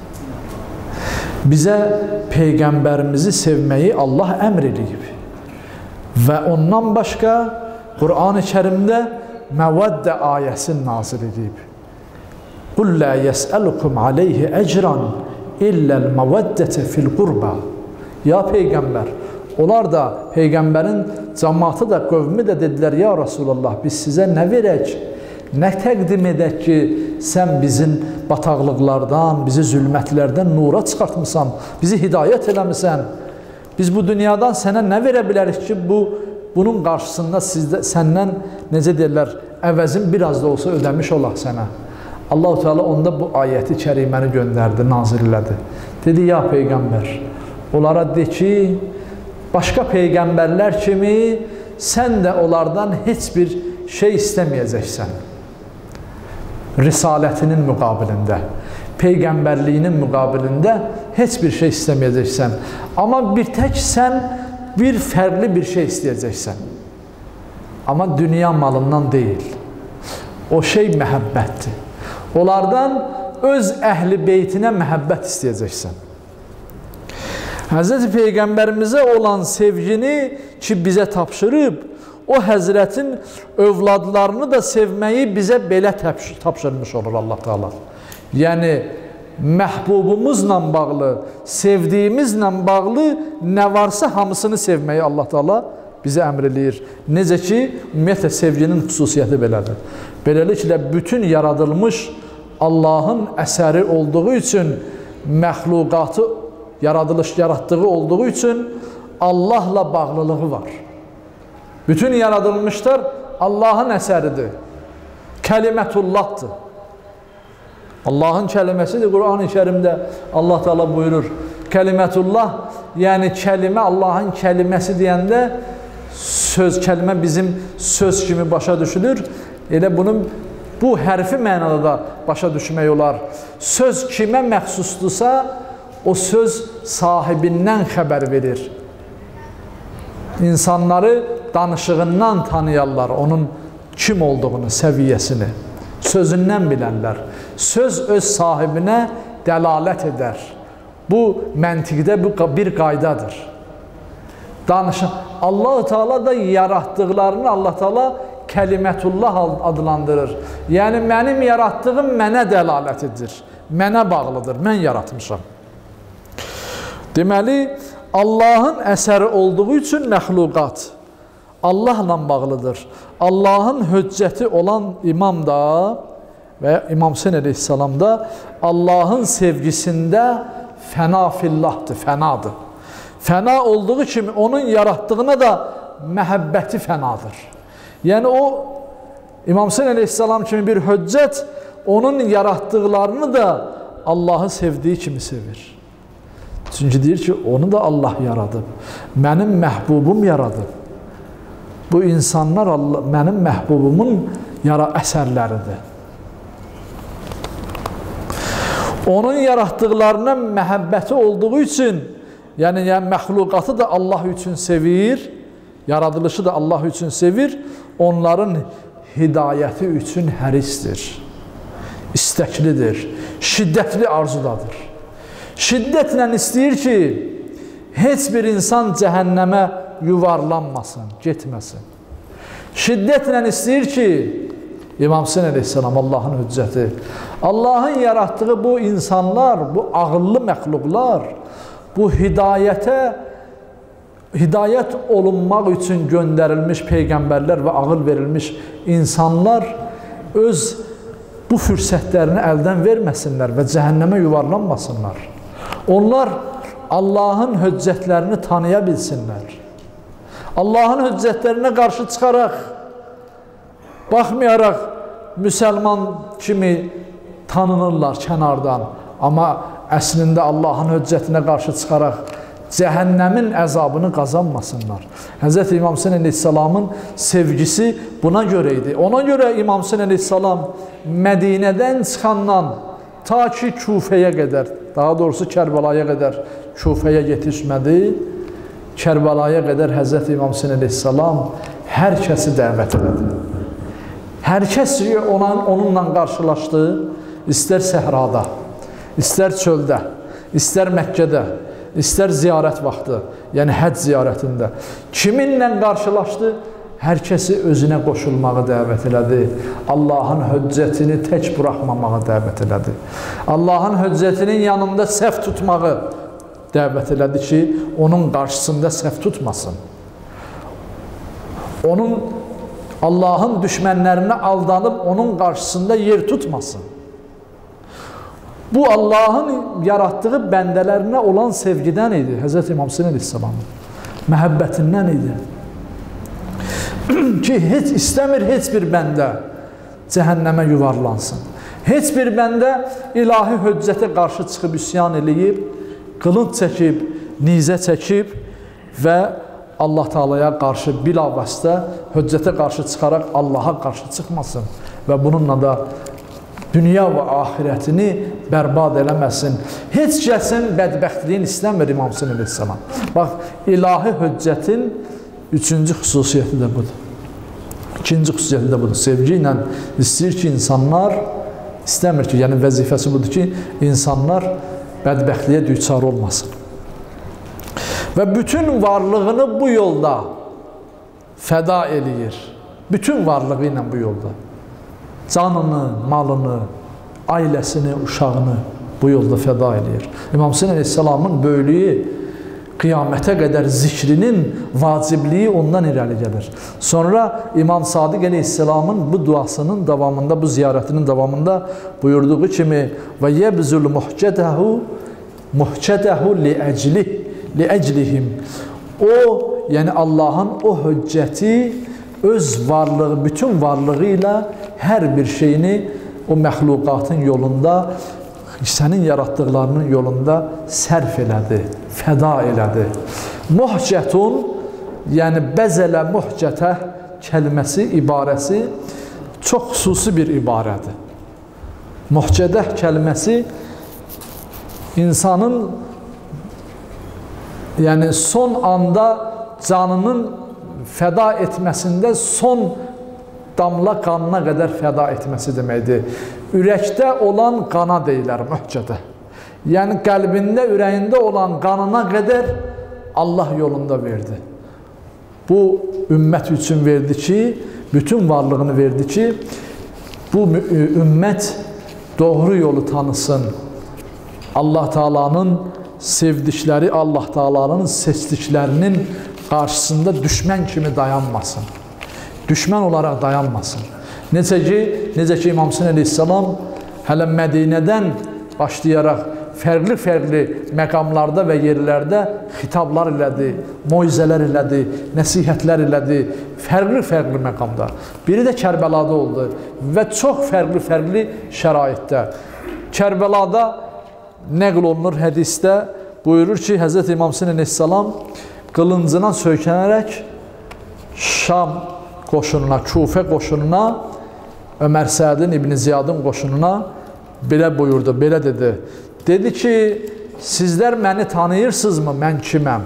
C: Bizə Peyğəmbərimizi sevməyi Allah əmr edib. Və ondan başqa Qur'an-ı Kərimdə Məvəddə ayəsini nazil edib. Qul lə yəsəlukum aleyhi əcran illəl məvəddətə fil qurba. Ya Peyğəmbər, onlar da Peyğəmbərin cəmaatı da, qövmü də dedilər, ya Rasulallah, biz sizə nə verək, nə təqdim edək ki, sən bizim bataqlıqlardan, bizi zülmətlərdən nura çıxartmısan, bizi hidayət eləmisən. Biz bu dünyadan sənə nə verə bilərik ki, bu, bunun qarşısında sizdə, səndən, necə deyirlər, əvəzin biraz da olsa ödəmiş olaq sənə. Allah-u Teala onda bu ayəti kəriməni göndərdi, nazil elədi. Dedi, ya Peyğəmbər, onlara de ki, başqa Peyğəmbərlər kimi sən də onlardan heç bir şey istəməyəcəksən. Risalətinin müqabilində, Peyğəmbərliyinin müqabilində heç bir şey istəməyəcəksən. Amma bir tək sən bir fərqli bir şey istəyəcəksən. Amma dünya malından deyil. O şey məhəbbətdir. Onlardan öz əhli beytinə məhəbbət istəyəcəksən. Həzrəti Peyğəmbərimizə olan sevgini ki, bizə tapşırıb, o Həzrətin övladlarını da sevməyi bizə belə tapşırmış olur Allah Teala. Yəni, məhbubumuzla bağlı, sevdiyimizlə bağlı nə varsa hamısını sevməyi Allah Teala bizə əmr eləyir. Necə ki, ümumiyyətlə, sevginin xüsusiyyəti belədir. Beləliklə, bütün yaradılmış Allahın əsəri olduğu üçün, məxluqatı yaradılış yaratdığı olduğu üçün Allahla bağlılığı var. Bütün yaradılmışlar Allahın əsəridir. Kəlimətullahdır. Allahın kəliməsidir. Qur'an-ı Kərimdə Allah Teala buyurur. Kəlimətullah, yəni kəlimə Allahın kəliməsi deyəndə söz, kəlimə bizim söz kimi başa düşülür. Elə bunun bu hərfi mənada da başa düşmək olar. Söz kimə məxsusdursa, o söz sahibindən xəbər verir. İnsanları danışığından tanıyarlar, onun kim olduğunu, səviyyəsini. Sözündən bilənlər. Söz öz sahibinə dəlalət edər. Bu, məntiqdə bir qaydadır. Danışın. Allah-u Teala da yaratdıqlarını Allah Teala kəlimətullah adlandırır. Yəni, mənim yaratdığım mənə dəlalət edir. Mənə bağlıdır. Mən yaratmışam. Deməli, Allahın əsəri olduğu üçün məxluqat Allahla bağlıdır. Allahın höccəti olan imam da və İmam Hüseyn əleyhissalam da Allahın sevgisində fəna fillahdır, fənadır. Fəna olduğu kimi onun yaratdığına da məhəbbəti fənadır. Yəni o İmam Hüseyn əleyhissalam kimi bir höccət onun yaratdıqlarını da Allahı sevdiyi kimi sevir. Çünki deyir ki, onu da Allah yaradıb. Mənim məhbubum yaradıb. Bu insanlar Allah, mənim məhbubumun yara əsərləridir. onun yaratdıqlarına məhəbbəti olduğu üçün, yəni, yəni məxluqatı da Allah üçün sevir, yaradılışı da Allah üçün sevir, onların hidayəti üçün hərisdir, istəklidir, şiddətli arzudadır. Şiddətlə istəyir ki, heç bir insan cəhənnəmə yuvarlanmasın, getməsin. Şiddətlə istəyir ki, İmam Hüseyn əleyhissalam, Allahın hüccəti, Allahın yaratdığı bu insanlar, bu ağıllı məxluqlar, bu hidayətə, hidayət olunmaq üçün göndərilmiş peyğəmbərlər və ağıl verilmiş insanlar öz bu fürsətlərini əldən verməsinlər və cəhənnəmə yuvarlanmasınlar. Onlar Allahın hüccətlərini tanıya bilsinlər. Allahın hüccətlərinə qarşı çıxaraq, baxmayaraq müsəlman kimi tanınırlar kənardan, amma əslində Allahın hüccətinə qarşı çıxaraq cəhənnəmin əzabını qazanmasınlar. Həzrəti İmam Hüseyn əleyhissalamın sevgisi buna görə idi. Ona görə İmam Hüseyn əleyhissalam Mədinədən çıxandan ta ki Kufəyə qədər, daha doğrusu Kərbəlaya qədər Kufəyə yetişmədi, Kərbəlaya qədər Həzrəti İmam Hüseyn əleyhissalam hər kəsi dəvət elədi. Hər kəs ona, onunla qarşılaşdı, istər səhrada, istər çöldə, istər Məkkədə, istər ziyarət vaxtı, yəni həcc ziyarətində. Kiminlə qarşılaşdı? Hər kəsi özünə qoşulmağı dəvət elədi. Allahın hüccətini tək buraxmamağı dəvət elədi. Allahın hüccətinin yanında səhv tutmağı dəvət elədi ki, onun qarşısında səhv tutmasın. Onun Allahın düşmənlərinə aldanıb onun qarşısında yer tutmasın. Bu Allahın yaratdığı bəndələrinə olan sevgidən idi. Həzrəti İmam Hüseyn əleyhissalamın məhəbbətindən idi. Ki, heç istəmir heç bir bəndə cəhənnəmə yuvarlansın. Heç bir bəndə ilahi hüccətə qarşı çıxıb üsyan eləyib, qılınc çəkib, nizə çəkib və Allah Taalaya qarşı bilavasitə hüccətə qarşı çıxaraq Allaha qarşı çıxmasın və bununla da dünya və axirətini bərbad eləməsin. Heç kəsin bədbəxtliyini istəmir İmam Hüseyn əleyhissalam. Bax, ilahi hüccətin üçüncü xüsusiyyəti də budur. İkinci xüsusiyyəti də budur. Sevgi ilə istəyir ki, insanlar, istəmir ki, yəni vəzifəsi budur ki, insanlar bədbəxtliyə düçar olmasın. Və bütün varlığını bu yolda fəda eləyir. Bütün varlığı ilə bu yolda. Canını, malını, ailəsini, uşağını bu yolda fəda eləyir. İmam Hüseyn əleyhissalamın böyüklüyü qiyamətə qədər zikrinin vacibliyi ondan irəli gəlir. Sonra İmam Sadiq əleyhissalamın bu duasının davamında, bu ziyarətinin davamında buyurduğu kimi və yebzul muhcədəhu muhcədəhu liəclih liəclihim. O, yəni Allahın o hüccəti öz varlığı, bütün varlığı ilə hər bir şeyini o məxluqatın yolunda, sənin yaratdıqlarının yolunda sərf elədi, fəda elədi. Muhcətun, yəni bəzələ muhcətə kəlməsi, ibarəsi çox xüsusi bir ibarədir. Muhcədə kəlməsi insanın yəni son anda canının fəda etməsində son damla qanına qədər fəda etməsi deməkdir. Ürəkdə olan qana deyilər muhcədə. Yəni qəlbində, ürəyində olan qanına qədər Allah yolunda verdi. Bu ümmət üçün verdi ki, bütün varlığını verdi ki, bu ümmət doğru yolu tanısın. Allah Taala'nın sevdikləri, Allah Taala'nın seçdiklərinin qarşısında düşmən kimi dayanmasın. Düşmən olaraq dayanmasın. Necə ki, necə ki İmam Hüseyn əleyhissalam hələ Mədinədən başlayaraq fərqli-fərqli məqamlarda və yerlərdə xitablar elədi, moizələr elədi, nəsihətlər elədi, fərqli-fərqli məqamda. Biri də Kərbəlada oldu və çox fərqli-fərqli şəraitdə. Kərbəlada nəql olunur hədisdə, buyurur ki, Həzrəti İmam Hüseyn əleyhissalam qılıncına söykənərək Şam qoşununa, Kufə qoşununa, Ömər Sədin, İbn Ziyadın qoşununa belə buyurdu, belə dedi. Dedi ki, sizlər məni tanıyırsınızmı, mən kiməm?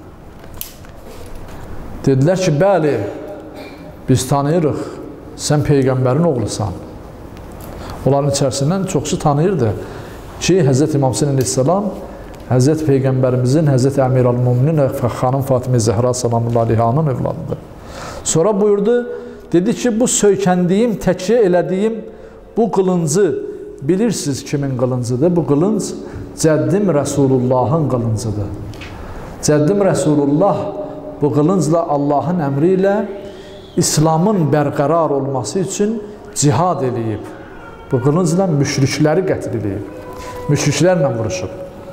C: Dedilər ki, bəli, biz tanıyırıq, sən Peyğəmbərin oğlusan. Onların içərisindən çoxsu tanıyırdı ki, Həzrət İmam Hüseyn əleyhissalam Həzrət Peyğəmbərimizin, Həzrət Əmir al-Muminin və xanım Fatimə Zəhra salamullahi aleyhanın evladıdır. Sonra buyurdu, dedi ki, bu söykəndiyim, təkyə elədiyim bu qılıncı bilirsiniz kimin qılıncıdır? Bu qılınc Cəddim Rəsulullahın qılıncıdır. Cəddim Rəsulullah bu qılıncla Allahın əmri ilə İslamın bərqərar olması üçün cihad eləyib. Bu qılıncla müşrikləri qətl eləyib. Müşriklərlə vuruşub.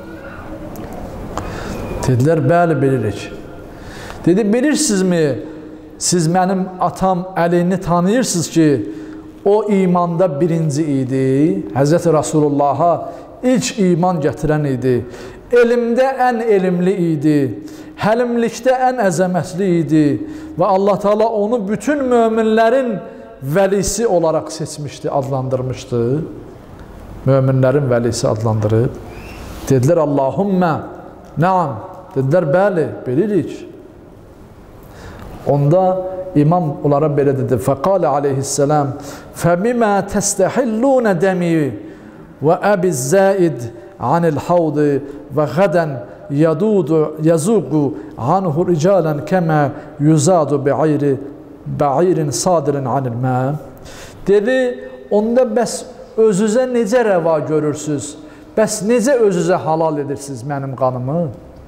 C: Dedilər, bəli, bilirik. Dedi, bilirsinizmi, siz mənim atam Əlini tanıyırsınız ki, o imanda birinci idi, Həzrət Rasulullah'a ilk iman gətirən idi, elmdə ən elmli idi, həlimlikdə ən əzəmətli idi və Allah Teala onu bütün möminlərin vəlisi olaraq seçmişdi, adlandırmışdı. Möminlərin vəlisi adlandırıb. Dedilər, Allahümmə, nəam, dedilər, bəli, bilirik. Onda İmam onlara belə dedi, fəqalə aleyhissələm, fəbimə təstəhillunə dəmi və əbiz zəid anil havdı və qədən yazuqu anhu ricalən kəmə yuzadu bə'irin sadirin anil mə. Dedi, onda bəs özünüzə necə rəva görürsünüz? Bəs necə özünüzə halal edirsiniz mənim qanımı?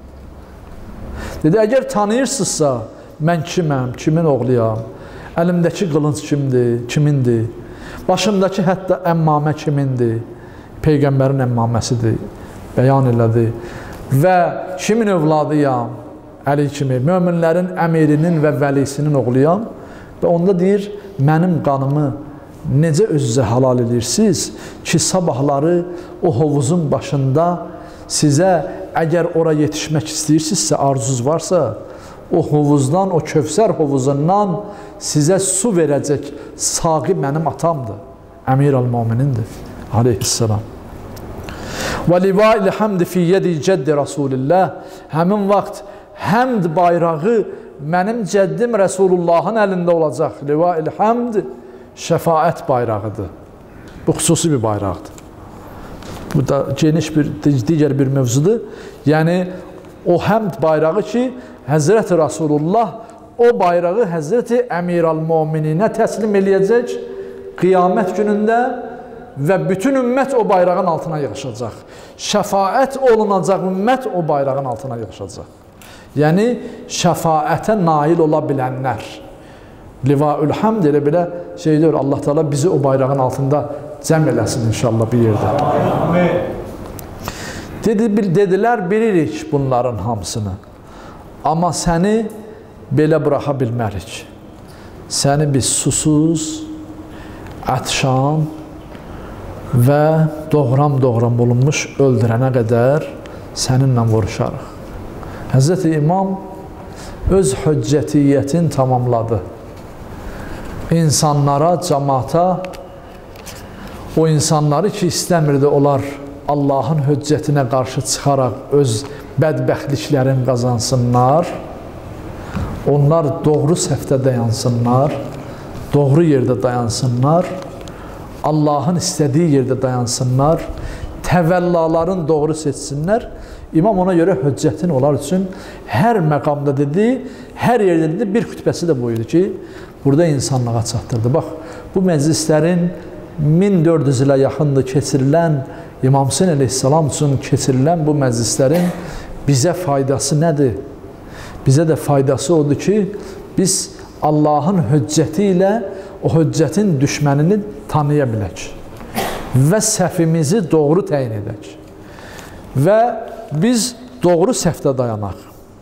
C: Dedi, əgər tanıyırsınızsa, mən kiməm, kimin oğluyam, əlimdəki qılınc kimdir, kimindir, başımdakı hətta əmmamə kimindir, Peyğəmbərin əmmaməsidir, bəyan elədi və kimin övladıyam, Əli kimi, möminlərin əmirinin və vəlisinin oğluyam və onda deyir, mənim qanımı necə özünüzə halal edirsiniz ki, sabahları o hovuzun başında sizə, əgər ora yetişmək istəyirsinizsə, arzunuz varsa, o hovuzdan, o Kövsər hovuzundan sizə su verəcək sağı mənim atamdır. Əmir al-Muminindir. Aleyhisselam. Və livâil həmd fi yedi cəddi Rasulillah. Həmin vaxt həmd bayrağı mənim cəddim Rəsulullahın əlində olacaq. Livâil həmd şəfaət bayrağıdır. Bu xüsusi bir bayraqdır. Bu da geniş bir, digər bir mövzudur. Yəni, o həmd bayrağı ki, Həzrəti Rasulullah o bayrağı Həzrəti Əmir al-Mumininə təslim eləyəcək qiyamət günündə və bütün ümmət o bayrağın altına yığışacaq. Şəfaət olunacaq ümmət o bayrağın altına yığışacaq. Yəni, şəfaətə nail ola bilənlər. Livaül Hamd elə belə şey deyir, Allah Teala bizi o bayrağın altında cəm eləsin inşallah bir yerdə. Dedi, dedilər, bilirik bunların hamısını. Amma səni belə buraxa bilmərik. Səni biz susuz, ətşan və doğram-doğram olunmuş öldürənə qədər səninlə vuruşarıq. Həzrəti İmam öz hüccətiyyətini tamamladı. İnsanlara, cəmaata, o insanları ki, istəmirdi onlar Allahın hüccətinə qarşı çıxaraq öz bədbəxtliklərini qazansınlar, onlar doğru səhvdə dayansınlar, doğru yerdə dayansınlar, Allahın istədiyi yerdə dayansınlar, təvəllaların doğru seçsinlər. İmam ona görə hüccətin onlar üçün hər məqamda dedi, hər yerdə dedi, bir xütbəsi də buyurdu ki, burada insanlığa çatdırdı. Bax, bu məclislərin min dörd yüz ilə yaxındır keçirilən, İmam Hüseyn əleyhissalam üçün keçirilən bu məclislərin bizə faydası nədir? Bizə də faydası odur ki, biz Allahın hüccəti ilə o hüccətin düşmənini tanıya bilək və səhvimizi doğru təyin edək və biz doğru səhvdə dayanaq.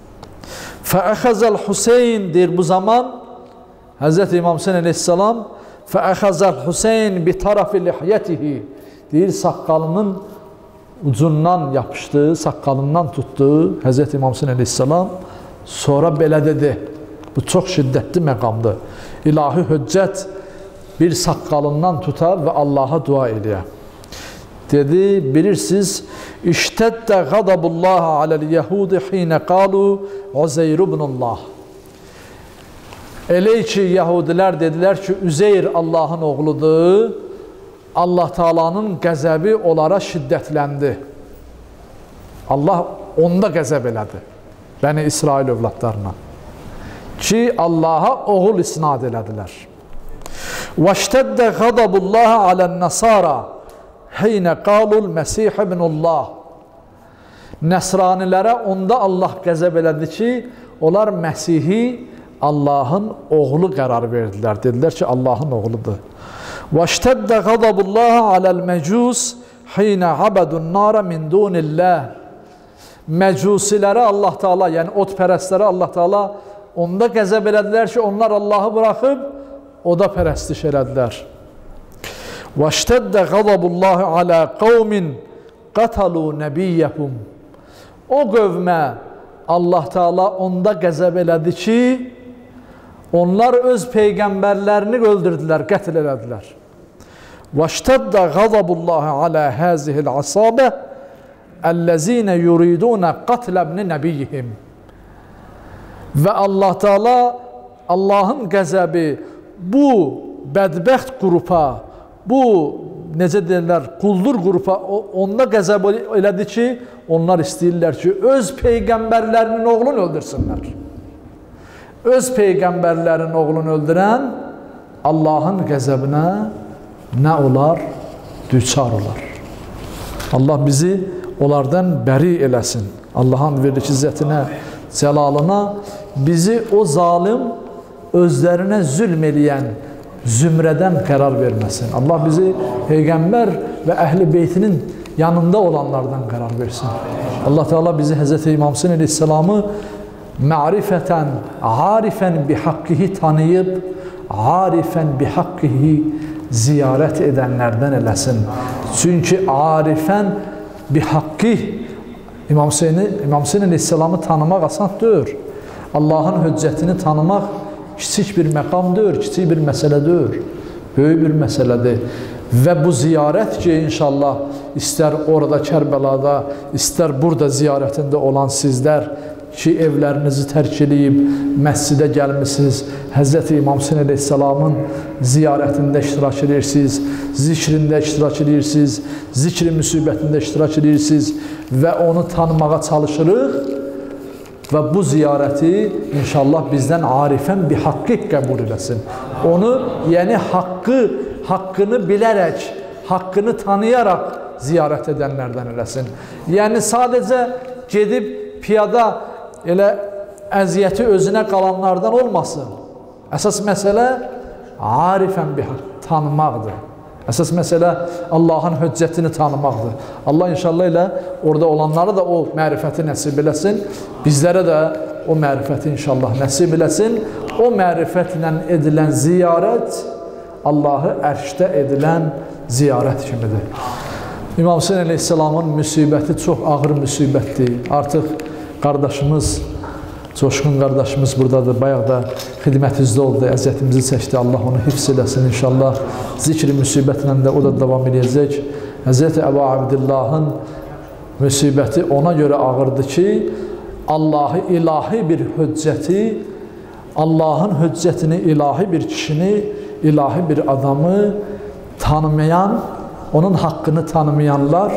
C: Fəəxəzəl Hüseyn deyir bu zaman Həzrəti İmam Hüseyn əleyhissalam fəəxəzəl Hüseyn bi tarafi lihyətihi deyir, saqqalının ucundan yapışdı, saqqalından tutdu Həzrəti İmam Hüseyn əleyhissalam. Sonra belə dedi, bu çox şiddətli məqamdır. İlahi hüccət bir saqqalından tutar və Allaha dua edir. dedi, bilirsiniz, İştəddə qadabullahi aləl-yəhudi xinə qalu Uzeyr ibnullah. Elə ki, Yahudilər dedilər ki, Üzeyr Allahın oğludur, Allah Taala'nın qəzəbi onlara şiddətləndi. Allah onda qəzəb elədi, Bəni İsrail övladlarına ki, Allaha oğul isnad elədilər. وَاشْتَدَّ غَضَبُ اللّٰهَ عَلَى النَّصَارَى حِينَ قَالُوا الْمَسِيحِ بْنُ اللّٰهِ. Nəsranilərə onda Allah qəzəb elədi ki, onlar Məsihi Allahın oğlu qərar verdilər. Dedilər ki, Allahın oğludur. وَاشْتَدَّ غَضَبُ اللّٰهَ عَلَى الْمَجُوسِ حِينَ عَبَدُ النَّارَ مِنْ دُونِ اللّٰهِ. Məcusilərə Allah Teala, yəni otpərəstlərə Allah Teala onda qəzəb elədilər ki, onlar Allahı buraxıb o da pərəstiş elədilər. وَاشْتَدَّ غَضَبُ اللّٰهِ عَلَى قَوْمٍ قَتَلُوا نَبِيَّهُمْ. O qövmə Allah Teala onda qəzəb elədi ki, onlar öz peyğəmbərlərini öldürdülər, qətl elədilər. وَاشْتَدَّ غَضَبُ اللّٰهِ عَلَى هَذِهِ الْعَصَابَةِ اَلَّذ۪ينَ يُرِيدُونَ قَتْلَ ابْنِ نَبِيِّهِمْ. Və Allah Teala, Allahın qəzəbi bu bədbəxt qrupa, bu necə deyirlər, quldur qrupa onda qəzəb elədi ki, onlar istəyirlər ki, öz peyğəmbərlərinin oğlunu öldürsünlər. Öz peyğəmbərlərin oğlunu öldürən Allahın qəzəbinə nə olar? Düçar olar. Allah bizi onlardan bəri eləsin. Allahın verdik izzətinə, cəlalına bizi o zalim, özlərinə zülm eləyən zümrədən qərar verməsin. Allah bizi Peyğəmbər və Əhl-i Beytinin yanında olanlardan qərar versin. Allah Teala bizi Həzrəti İmam Hüseyin əleyhisselamı ma'rifətən, arifən bihaqqihi tanıyıb, arifən bihaqqihi ziyarət edənlərdən eləsin. Çünki arifən bihaqqih İmam Hüseyin, İmam Hüseyin əleyhisselamı tanımaq asan deyil. Allahın hüccətini tanımaq kiçik bir məqamdır, kiçik bir məsələdir, böyük bir məsələdir. Və bu ziyarət ki, inşallah, istər orada Kərbəlada, istər burada ziyarətində olan sizlər ki, evlərinizi tərk edib, məscidə gəlmişsiniz, Həzrəti İmam Hüseyin əleyhisselamın ziyarətində iştirak edirsiniz, zikrində iştirak edirsiniz, zikri müsibətində iştirak edirsiniz və onu tanımağa çalışırıq. Və bu ziyarəti inşallah bizdən arifən bir haqqı qəbul eləsin. Onu, yəni haqqı, haqqını bilərək, haqqını tanıyaraq ziyarət edənlərdən eləsin. Yəni sadəcə gedib piyada elə əziyyəti özünə qalanlardan olmasın. Əsas məsələ arifən bir haqq tanımaqdır. Əsas məsələ Allahın hüccətini tanımaqdır. Allah inşallah ilə orada olanlara da o mərifəti nəsib eləsin. Bizlərə də o mərifəti inşallah nəsib eləsin. O mərifətlə edilən ziyarət Allahı ərşdə edilən ziyarət kimidir. İmam Hüseyin əleyhisselamın müsibəti çox ağır müsibətdir. Artıq qardaşımız, Coşqun qardaşımız buradadır. Bayaq da xidmətimizdə oldu, əziyyətimizi çəkdi. Allah onu hifz eləsin inşallah. Zikri müsibətlə də o da davam edəcək. Həzrəti Əbu Abdillahın müsibəti ona görə ağırdır ki, Allahı ilahi bir hüccəti, Allahın hüccətini ilahi bir kişini, ilahi bir adamı tanımayan, onun haqqını tanımayanlar,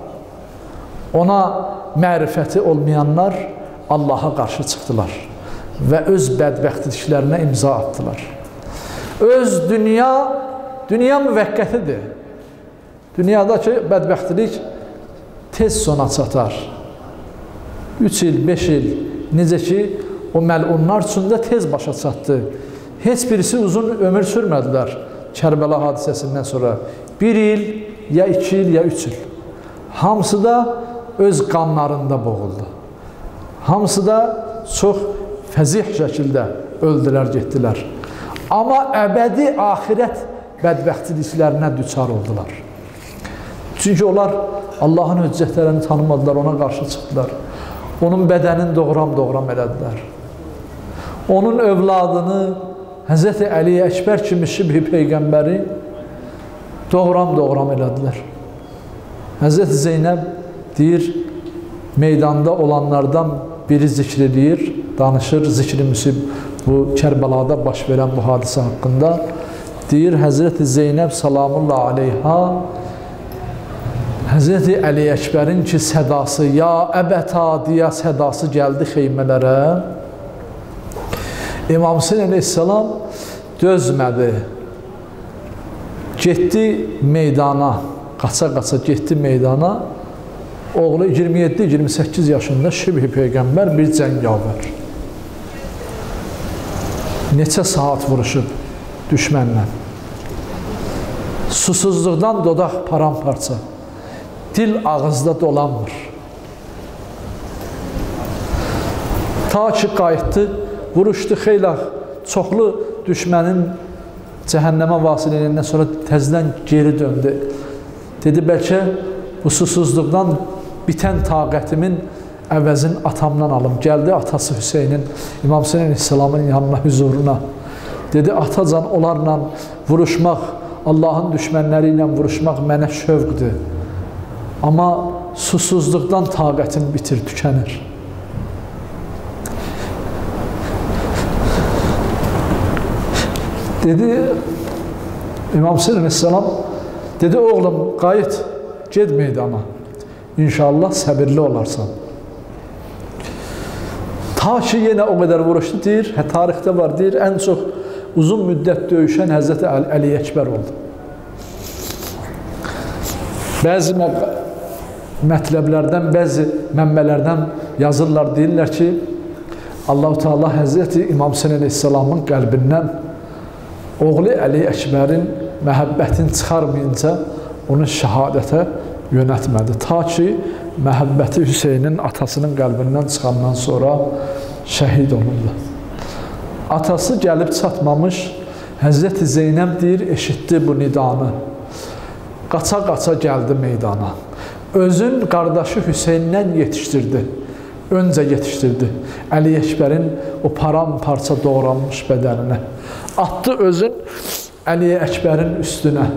C: ona mərifəti olmayanlar Allaha qarşı çıxdılar və öz bədbəxtliklərinə imza atdılar. Öz dünya, dünya müvəqqətidir. Dünyadakı bədbəxtlik tez sona çatar. Üç il, beş il, necə ki, o məlunlar üçün də tez başa çatdı. Heç birisi uzun ömür sürmədilər Kərbəla hadisəsindən sonra. Bir il, ya iki il, ya üç il. Hamısı da öz qanlarında boğuldu. Hamısı da çox fəzih şəkildə öldülər, getdilər. Amma əbədi axirət bədbəxtliklərinə düçar oldular. Çünki onlar Allahın hüccətlərini tanımadılar, ona qarşı çıxdılar. Onun bədənini doğram-doğram elədilər. Onun övladını, Həzrəti Əli Əkbər kimi şibhi peyğəmbəri doğram-doğram elədilər. Həzrəti Zeynəb deyir, meydanda olanlardan biri zikr edir, danışır, zikri müsib bu Kərbəlada baş verən bu hadisə haqqında. Deyir, Həzrəti Zeynəb salamullah aleyha, Həzrəti Əli Əkbərin ki sədası, ya əbəta deyə sədası gəldi xeymələrə. İmam Hüseyin əleyhissalam dözmədi. Getdi meydana, qaça-qaça getdi meydana. Oğlu iyirmi yeddi iyirmi səkkiz yaşında şibhi peyğəmbər bir cəngavər. Neçə saat vuruşub düşmənlə. Susuzluqdan dodaq paramparça. Dil ağızda dolanmır. Ta ki qayıtdı, vuruşdu xeyli çoxlu düşmənin cəhənnəmə vasil edəndən sonra təzdən geri döndü. Dedi, bəlkə bu susuzluqdan bitən taqətimin əvəzin atamdan alım. Gəldi atası Hüseynin, İmam Hüseyin əleyhissalamın yanına, hüzuruna. Dedi, atacan onlarla vuruşmaq, Allahın düşmənləri ilə vuruşmaq mənə şövqdür. Amma susuzluqdan taqətim bitir, tükənir. Dedi, İmam Hüseyin əleyhissalam, dedi, oğlum, qayıt, ged meydana. İnşallah səbirli olarsan. Ta ki, yenə o qədər vuruşdu, deyir, hə, tarixdə var, deyir, ən çox uzun müddət döyüşən Həzrəti Əli Əkbər oldu. Bəzi mətləblərdən, bəzi mənbələrdən yazırlar, deyirlər ki, Allah-u Teala Həzrəti İmam Hüseyin əleyhissalamın qəlbindən oğlu Əli Əkbərin məhəbbətini çıxarmayınca onu şəhadətə yönətmədi. Ta ki, məhəbbəti Hüseynin atasının qəlbindən çıxandan sonra şəhid olundu. Atası gəlib çatmamış, Həzrəti Zeynəb deyir, eşitdi bu nidanı. Qaça-qaça gəldi meydana. Özün qardaşı Hüseyndən yetişdirdi. Öncə yetişdirdi. Əli Əkbərin o paramparça doğranmış bədəninə. Atdı özün Əli Əkbərin üstünə.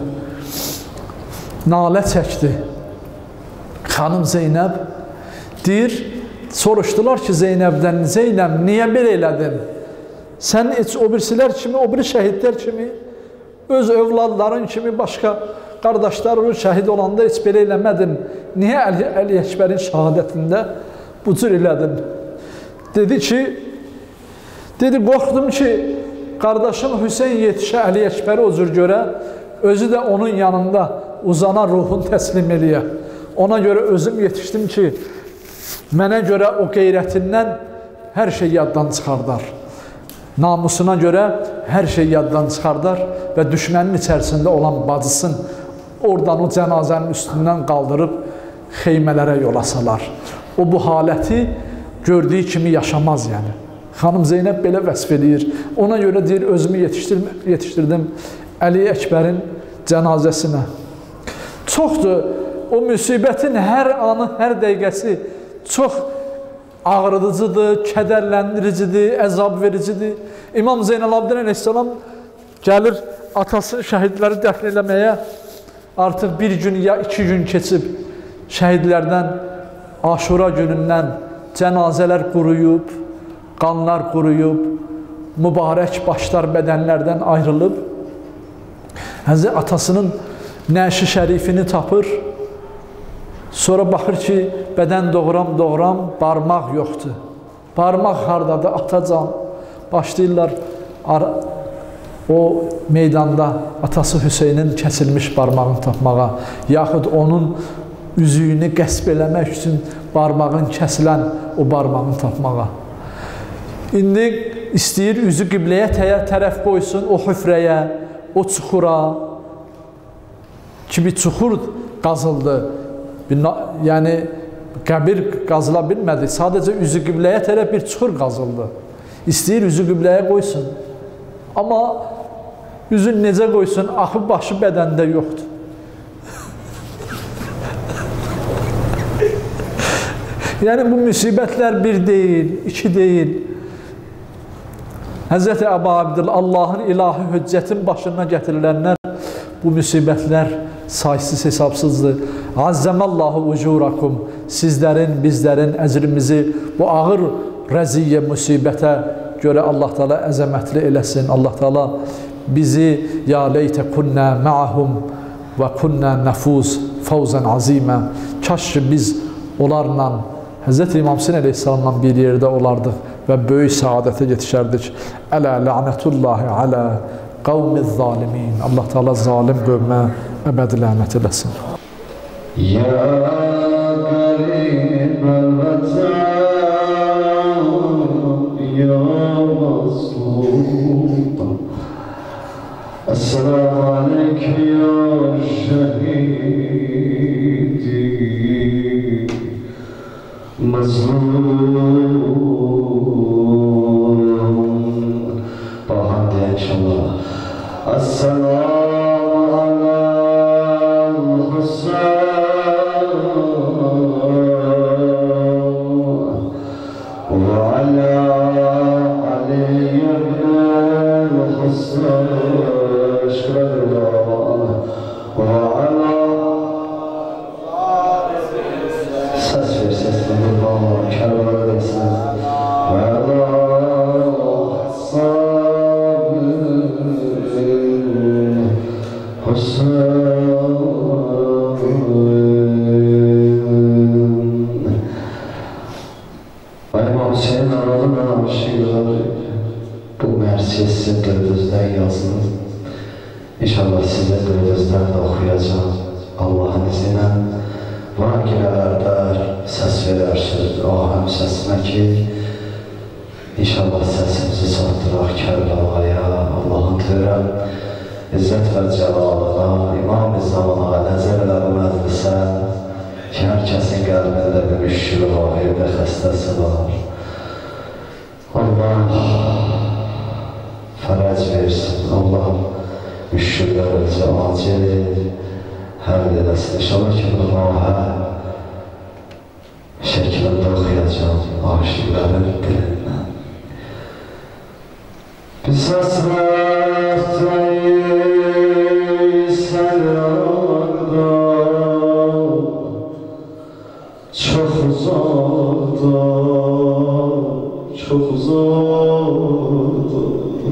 C: Nalə çəkdi. Xanım Zeynəb deyir, soruşdular ki Zeynəbdən, Zeynəb, niyə belə elədin? Sən heç o birisilər kimi, o biri şəhidlər kimi, öz övladların kimi başqa qardaşların şəhid olanda heç belə eləmədin. Niyə Əli, Əli Əkbərin şəhadətində bu cür elədin? Dedi ki, dedi, qorxdum ki, qardaşım Hüseyin yetişə Əli Əkbəri o cür görə, özü də onun yanında uzanan ruhun təslim eləyə. Ona görə özüm yetişdim ki, mənə görə o qeyrətindən hər şey yaddan çıxardar. Namusuna görə hər şey yaddan çıxardar və düşmənin içərisində olan bacısın oradan o cənazənin üstündən qaldırıb xeymələrə yola salar. O bu haləti gördüyü kimi yaşamaz yəni. Xanım Zeynəb belə vəsf edir. Ona görə deyir, özümü yetişdirdim Əli Əkbərin cənazəsinə. Çoxdur, o müsibətin hər anı, hər dəqiqəsi çox ağrıdıcıdır, kədərləndiricidir, əzab vericidir. İmam Zeynəlabdin əleyhissalam gəlir atasının şəhidləri dəfn eləməyə. Artıq bir gün ya iki gün keçib şəhidlərdən, Aşura günündən cənazələr quruyub, qanlar quruyub, mübarək başlar bədənlərdən ayrılıb. Həzrət atasının nəşi şərifini tapır. Sonra baxır ki, bədən doğram-doğram, barmaq yoxdur. Barmaq hardadır, atacan. Başlayırlar o meydanda atası Hüseynin kəsilmiş barmağını tapmağa, yaxud onun üzüyünü qəsb eləmək üçün barmağın kəsilən o barmağını tapmağa. İndi istəyir üzü qibləyə tərəf qoysun, o hüfrəyə, o çuxura ki, bir çuxur qazıldı. Yəni, qəbir qazıla bilmədi. Sadəcə üzü qibləyə tərəf bir çuxur qazıldı. İstəyir üzü qibləyə qoysun. Amma üzün necə qoysun, axı başı bədəndə yoxdur. Yəni, bu müsibətlər bir deyil, iki deyil. Həzrəti Əbu Abdül, Allahın ilahi hüccətin başına gətirilənlər bu müsibətlər saysız hesabsızdır. Azzamallahu ucurakum. Sizlərin, bizlərin əcrimizi bu ağır rəziyyə, müsibətə görə Allah Teala əzəmətli eləsin. Allah Teala bizi ya leytə kunnə ma'ahum və kunnə nəfuz fawzən azimə. Kaş ki biz onlarla, Həzrəti İmam Hüseyin əleyhissalamla bir yerdə olardıq və böyük saadətə yetişərdik. Ələ la'nətullahi alə qavmiz zalimin. Allah Teala zalim qövmə əbədi lənət eləsin.
B: Ya qarib əl-vətən, ya mazlum, Esselamu aleyke ya şehidi, mazlum. Bahan diye inşallah. Esselamu aleyke Hüseyin ve ala Ali ibn Hüseyin. Ses ver, seslendir bana, Kerbala desin. Ve Allah sabir Hüseyin. İmam Hüseyin aralığına aşığılar bu mersiye sizin dövdüzden yazınız. İnşallah size dövdüzden de okuyacağım. Allah'ın izniyle. Vakilelerde ses verirsiniz ahəm səsinə ki, inşallah səsimizi çatdıraq Kərbəlaya, Allah'ın törəm, İzzət və Cəlalına, İmam-ı Zamana, nəzərləri məclisə ki, hər kəsin qəlbində bir müşkülü var, evdə xəstəsi var. Allah fərəc versin, Allah müşküllərimizə acil həll eləsin. İnşallah ki, bu rahə şəklində oxuyacağım aşıqların dilindən. Biz əsrətəyiz səllərdə çox uzaqda, çox uzaqda.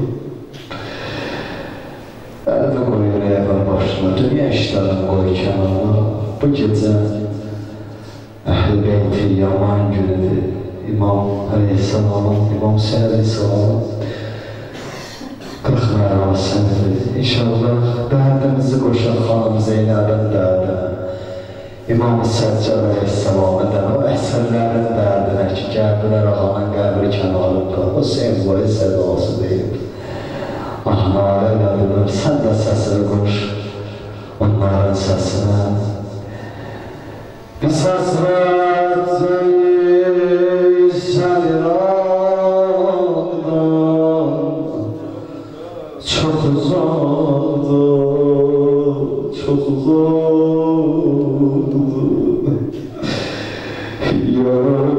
B: Əldə qoy ürəyə var başına, dünya işlərini qoy kənarına. Bu gecə Əhl-i Beyti yaman günüdür. İmam Aleyhisselam'ın, İmam Hüseyin Aleyhisselam'ın qırx mərasimidir. İnşallah dərdimizi qoşaq xanım Zeynəbin dərdinə, İmam Səccad Aleyhisselam'ın dərdinə, o əhsənlərin dərdinə ki, gəldilər ağanın qəbri kənarında, o sembolik sədası deyib. Ah, nalə elədilir, sən də səsini qoş, onların səsinə. Biz əsrətəyiz səllərdən çox uzaqda, çox uzaqda. Yar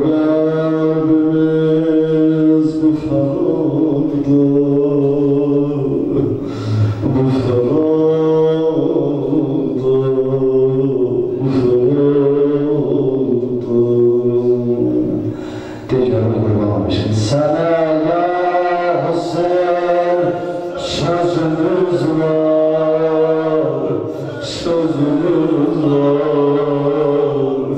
B: qəlbimiz bu fəraqda, bu fəraqda, bu fəraqda. Deyəcəm, qurbanmışım. Sənə ya Hüseyin sözümüz var, sözümüz var,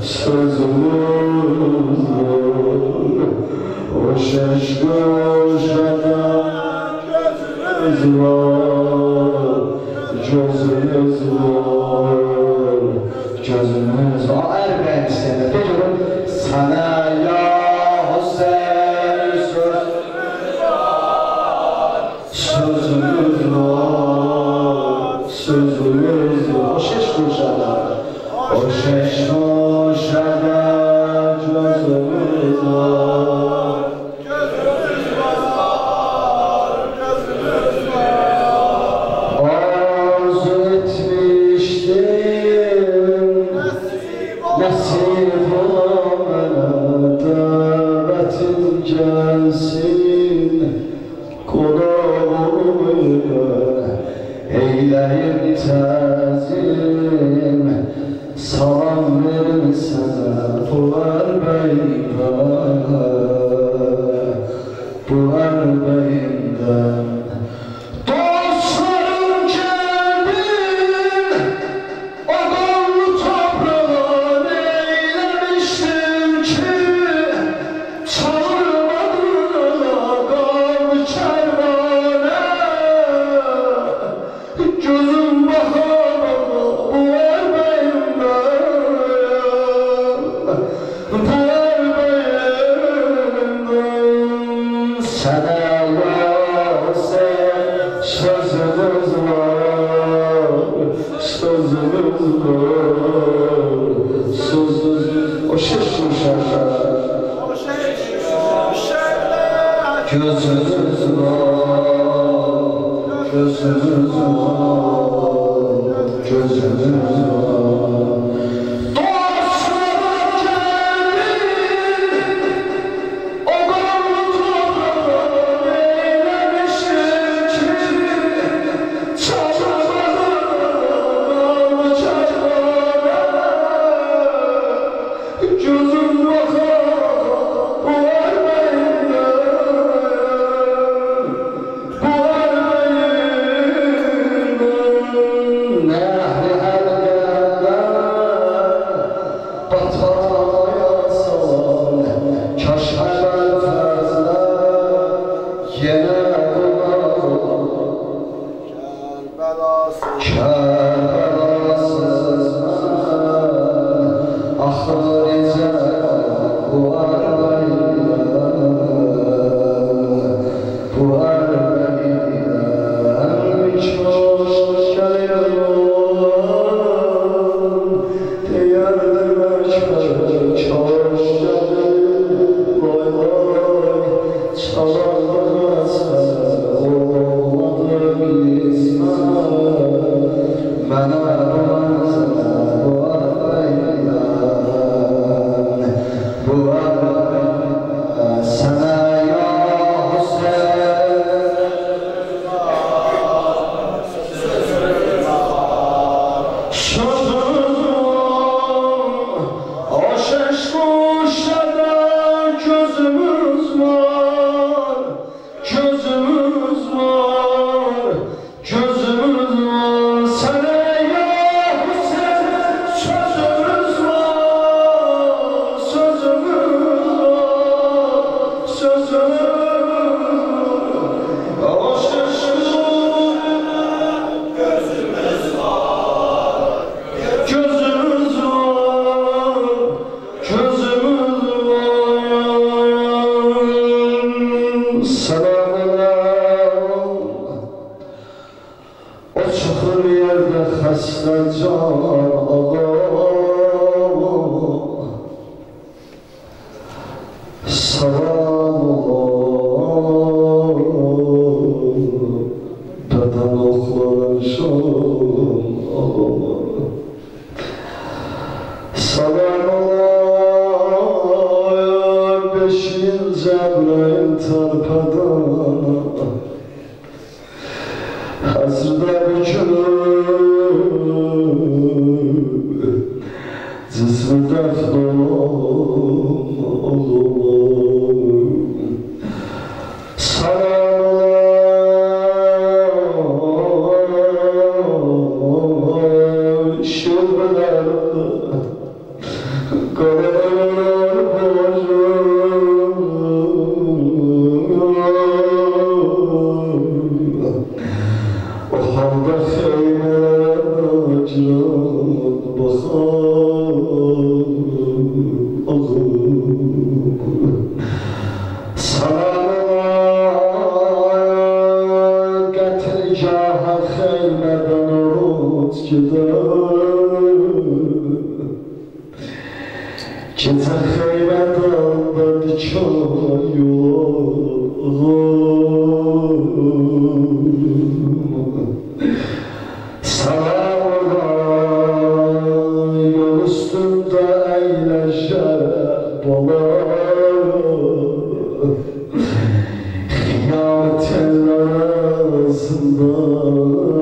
B: sözümüz var. O şeş köşede gözümüz var, gözümüz var, gözümüz var. Ərbəyin istəyəndə, deyəcəm, sənə ya Hüseyin sözümüz var, sözümüz var, sözümüz var. O şeş köşede, o şeş köşede gözümüz var, gözümüz var, gözümüz var. Arzu etmiştim, nasip ola mənə, dəvətin gəlsin, qonağım ilə, eyləyim təzim. sana bular beyda, bular beyda. Dostlarım geldin, o kanlı toprağa neylemiştim ki, çağırmadın kaldı kervane. Gözüm bakana bular beyda, bular beyda. Sana sözümüz var, sözümüz var, sözümüz. O şaşır şaşır. Gözümüz var, gözümüz var, gözümüz var.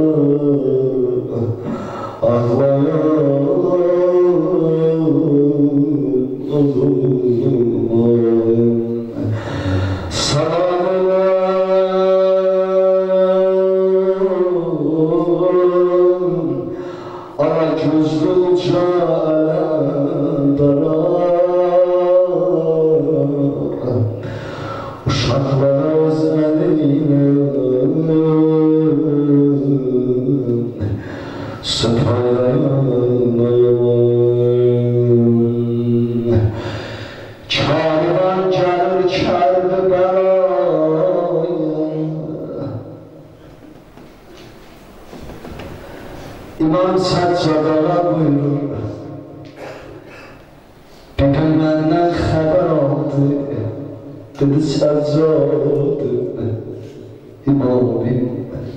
B: Ağlayan İmam Səccadana buyurur, bir gün məndən xəbər aldı, dedi Səccadı, İmamim.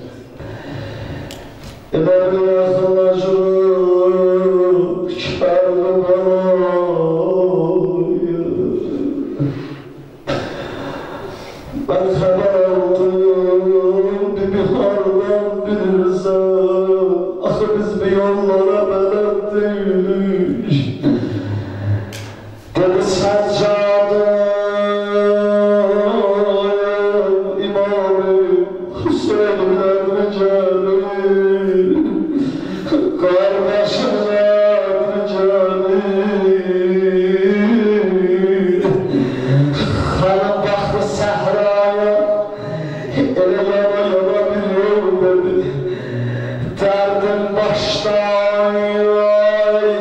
B: Elə bir yaxınlaşır, kərdi balayı. Mən xəbər aldım, bir hardan bilirsən, axı biz bir yollara bələd deyilik. Dedi Səccadı, İmamim, Hüseyn'lərlə gəlir, qardaşımlarlə gəlir. Xanım baxdı səhraya, elə yana yana bir yol dedi. Derdim baştan ay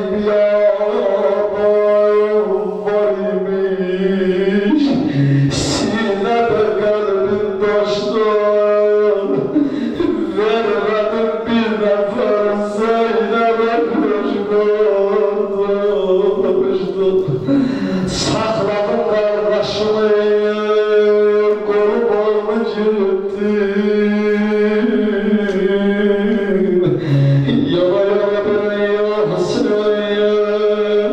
B: biyabayım var imiş, sinede kalbim taştan, vermedim bir nefer Zeynep'e kuşkamıştım. Sakladım kardeşimi, kurbanı gittim. Yana yana ben ya Hüseyin,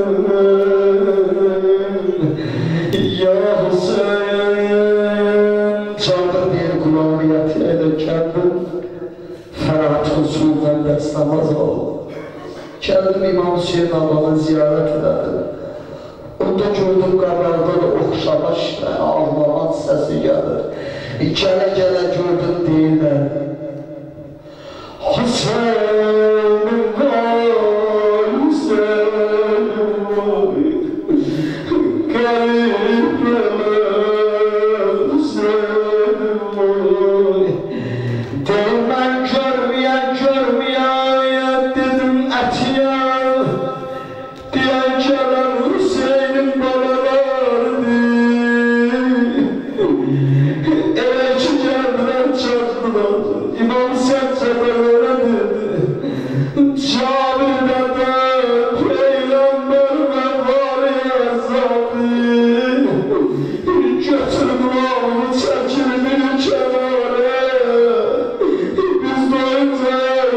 B: ya Hüseyin. Çağdır diye kulağımı yatıyla kendim Ferhat usulünden ders namaz oldu. Kendim İmam Hüseyin Allah'ı ziyaret ederdim. Orada gördüm kabrarda da okşamış ağlaman sesi gelir. Gele gele gördüm değiller. Hüseyin'im var, Hüseyin'im var, garipler Hüseyin'im var. Dedim ben görmeyen görmeyen dedim etiyen, diyen gelen Hüseyin'im balalardı. Eve ki geldiler çarptılar, İmam Səccadana dedi, Cabir'de de Peygamber ve var yazdı. Götür kulağımı çekildi kenara, biz doyunca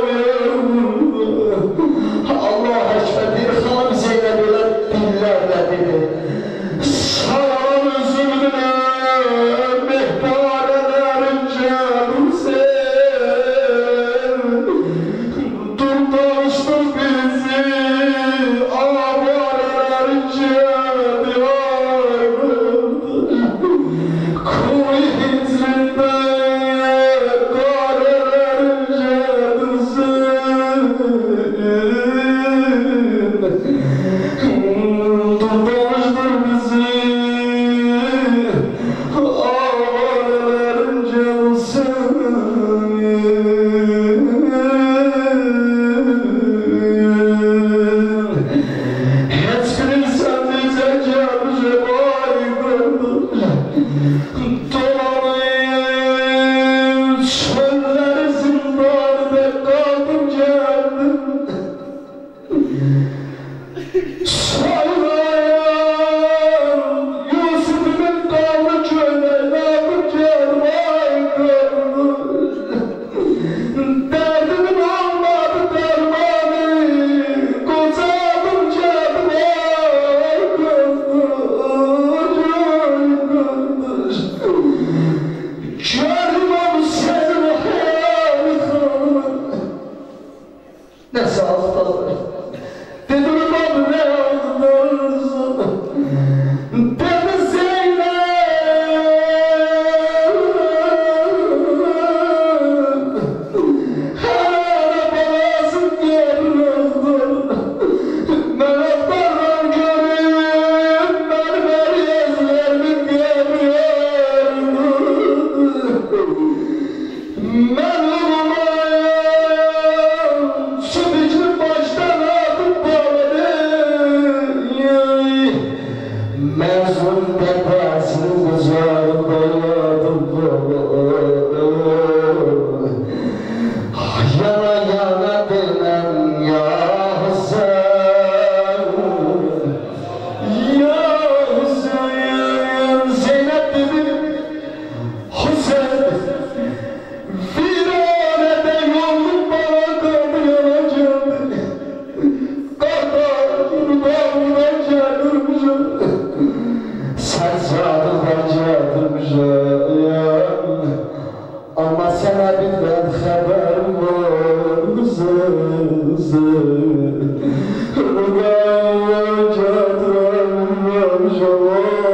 B: burada. Allah ekber bir hanım Zeynep'e dillerle dedi, sağlam üzümüne mehparelerin canısı. Dur tanıştır bizi, ağabeylerin canı vardır. Kuy hicrinden karelerin canısın. Dur tanıştır bizi, ağabeylerin canısın. Hiçbir sen diyecek gelmiş bayıldır. Dolanayım çölleri zindanında kaldım geldim. Sayılayan Yusuf'un kaldı köyde kaldım geldim ayıldır. Derdimin olmadı dermanı, kocadım geldim ay kardeş, ay kardeş. kucağında yadım yana yana dönem ya Hüseyin ya Hüseyin Zeynep dedim Hüseyin viranede yolun bana kapıyanacağım kardeş yurdanına canırmışım sen sadıklar canırmışım ama sana bizden haber var kızım Rugaya canırmışım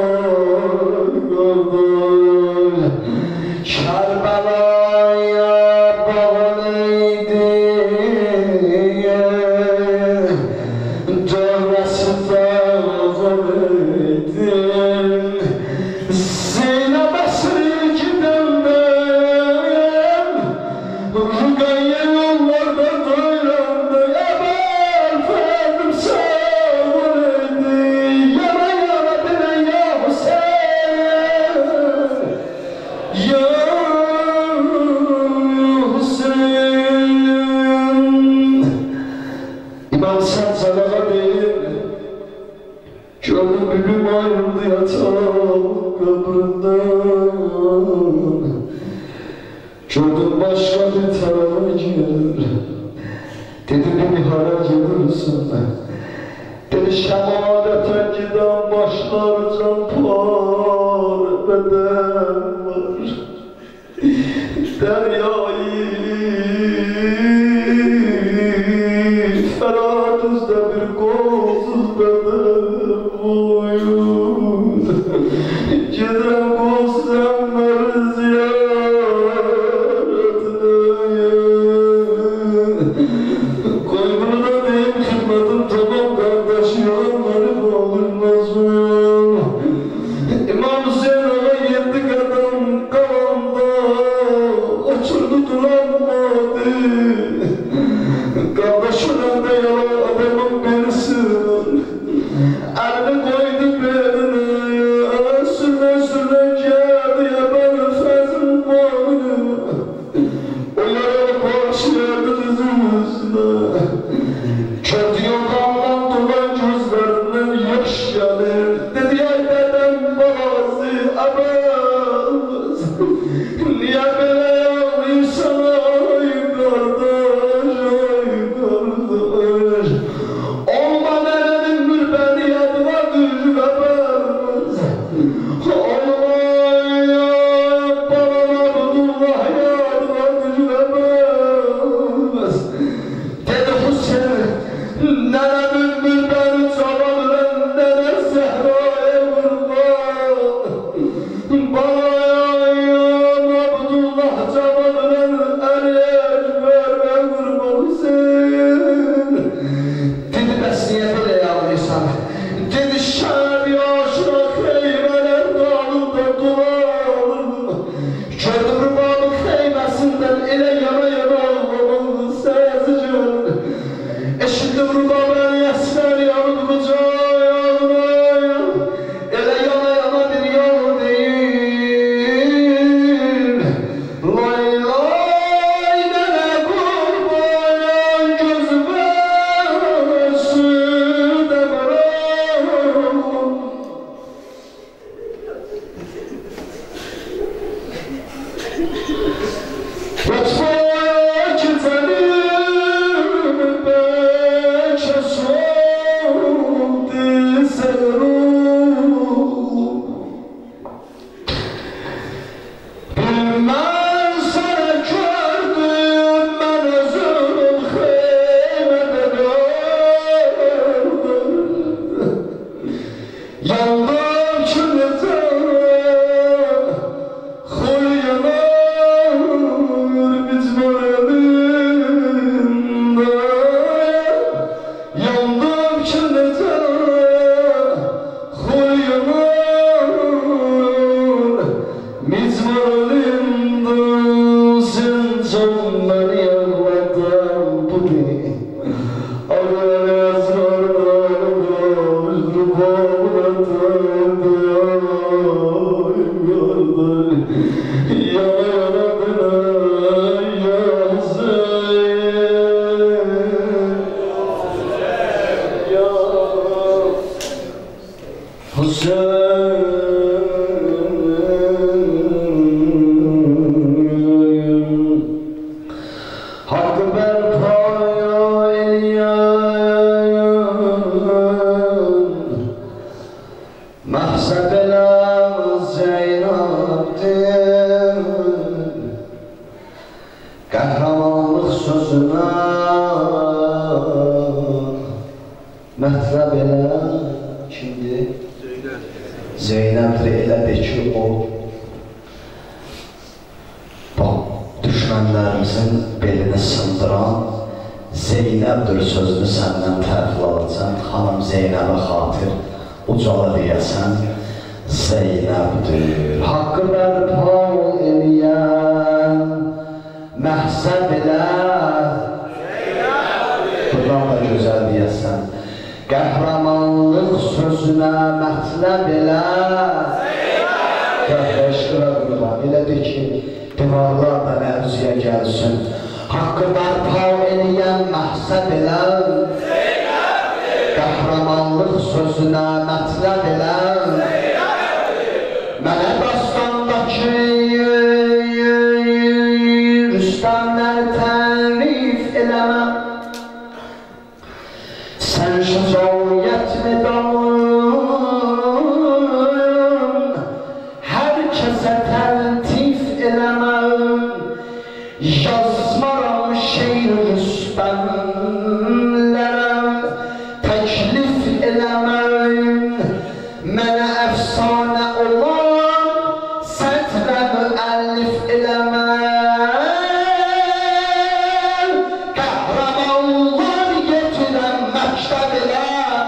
B: Kerbela'ya bağlıydı dövmesi dağılıydı Zeynep'e sürüküden ben Rugaya yollarda doylandı Ebel ferdim sağlıydı Yana yana dene ya Hüseyin Ya Hüseyin İmam sen salağa değil Gördüm bülüm ayrıldı yatağım kabrından Gördüm başka bir tarafa girer Dedi beni hala gelirsin Dedi şemaleten giden başlar campar beden var Deryayı Feratüzde bir kolsuz beden boyun Giden kolsuz emler ziyaretine Koynunu da deyim hizmetim tamam kardeş Yalanları bağırmaz mıyım İmam Hüseyin ona yedi kadın kavanda Oturdu duranmadı Kardeşin önde yalan adamın birisi Elini koydu beline Sürle sürle geldi ya ben fezim boynu O yaralı parçalardı dizim üstüne Kötü yoldan dolan gözlerinden yaş gelir Dedi ya dedem babası Abbas Niye böyle yağlıysan ay kardeş ay kardeş Olma nerenin mülbeni yadıma düzü Abbas Olma ya babana Abdullah yadıma düzü Abbas Dedi Hüseyin nerenin mülbeni çabalırın nere Zehra'ya kurban Bana Abdullah çabalırın eriyek verme kurban Hüseyin Dedi bəs niyə belə yağlıysan Dedi şəhər yaşına xeymələr dağıldı duvardı Gördüm rübabın xeyməsindən elə yana yana ağlamalı səsi gördü Eşitdim rübabın əslər yanıb qucağına Elə yana yana bir yol deyir Lay lay nənə qurban gözümə südə qaram Lütfaya kitəlim bəlkə soldu sərum Bilmən sənə gördüm mən özüm xeymədə gördüm Yandım ki necə Xuyyanır bizim elimdə Yandım ki necə Xuyyanır bizim elimdə Sen can beni yağladın bu beni Ağlar yazlardan koştu bağladım qədri elədir ki, o düşmənlərimizin belini sındıran Zeynəbdir sözünü səndən tərfil alacaq. Xanım Zeynəbə xatir ucala deyəsən Zeynəbdir. Haqqı bərpa eləyən məhzəb elə buradan da gözəl deyəsən. Qəhrəmanlıq sözünə mətləb elə Qəhrəşqıra qurban elədir ki, divarlar da mərziyə gəlsin. Haqqı bərpa eləyən məhzəb elə Qəhrəmanlıq sözünə mətləb elə Mənə dastandakı rüstəmlər tərif eləmə Sən şücaət mi dalın Hər kəsə təltif eləmə Yazmaram şeir rüstəmlərə Təklif eləmə Mənə əfsanə olan Sətrə müəllif eləmə Qəhrəmanlar yetirən məktəb elə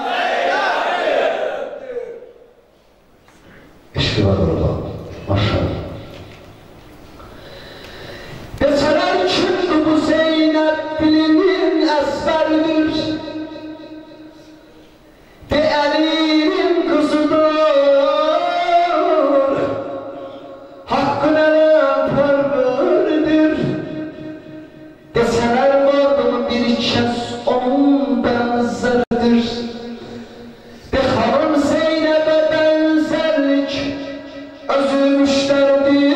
B: İşqi var orada, maşallah Desələr kimdir bu Zeynəb bilinin əsvəridir De əlinin qızıdır Haqqın ələ pərveridir Desələr vardır bir kəs onun bənzəridir De xanım Zeynəbə bənzərlik özü müştəridir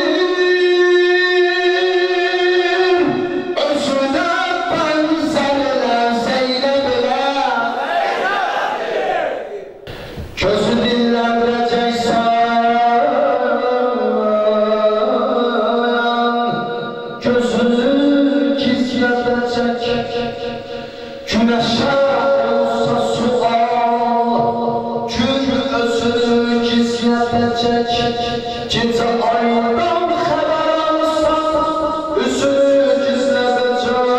B: Gözü dinləndirəcəksən Gözünü gizlədəcək Günəşə olsa sual Çünki özünü gizlədəcək Gecə aydan xəbər alsan Üzünü gizlədəcək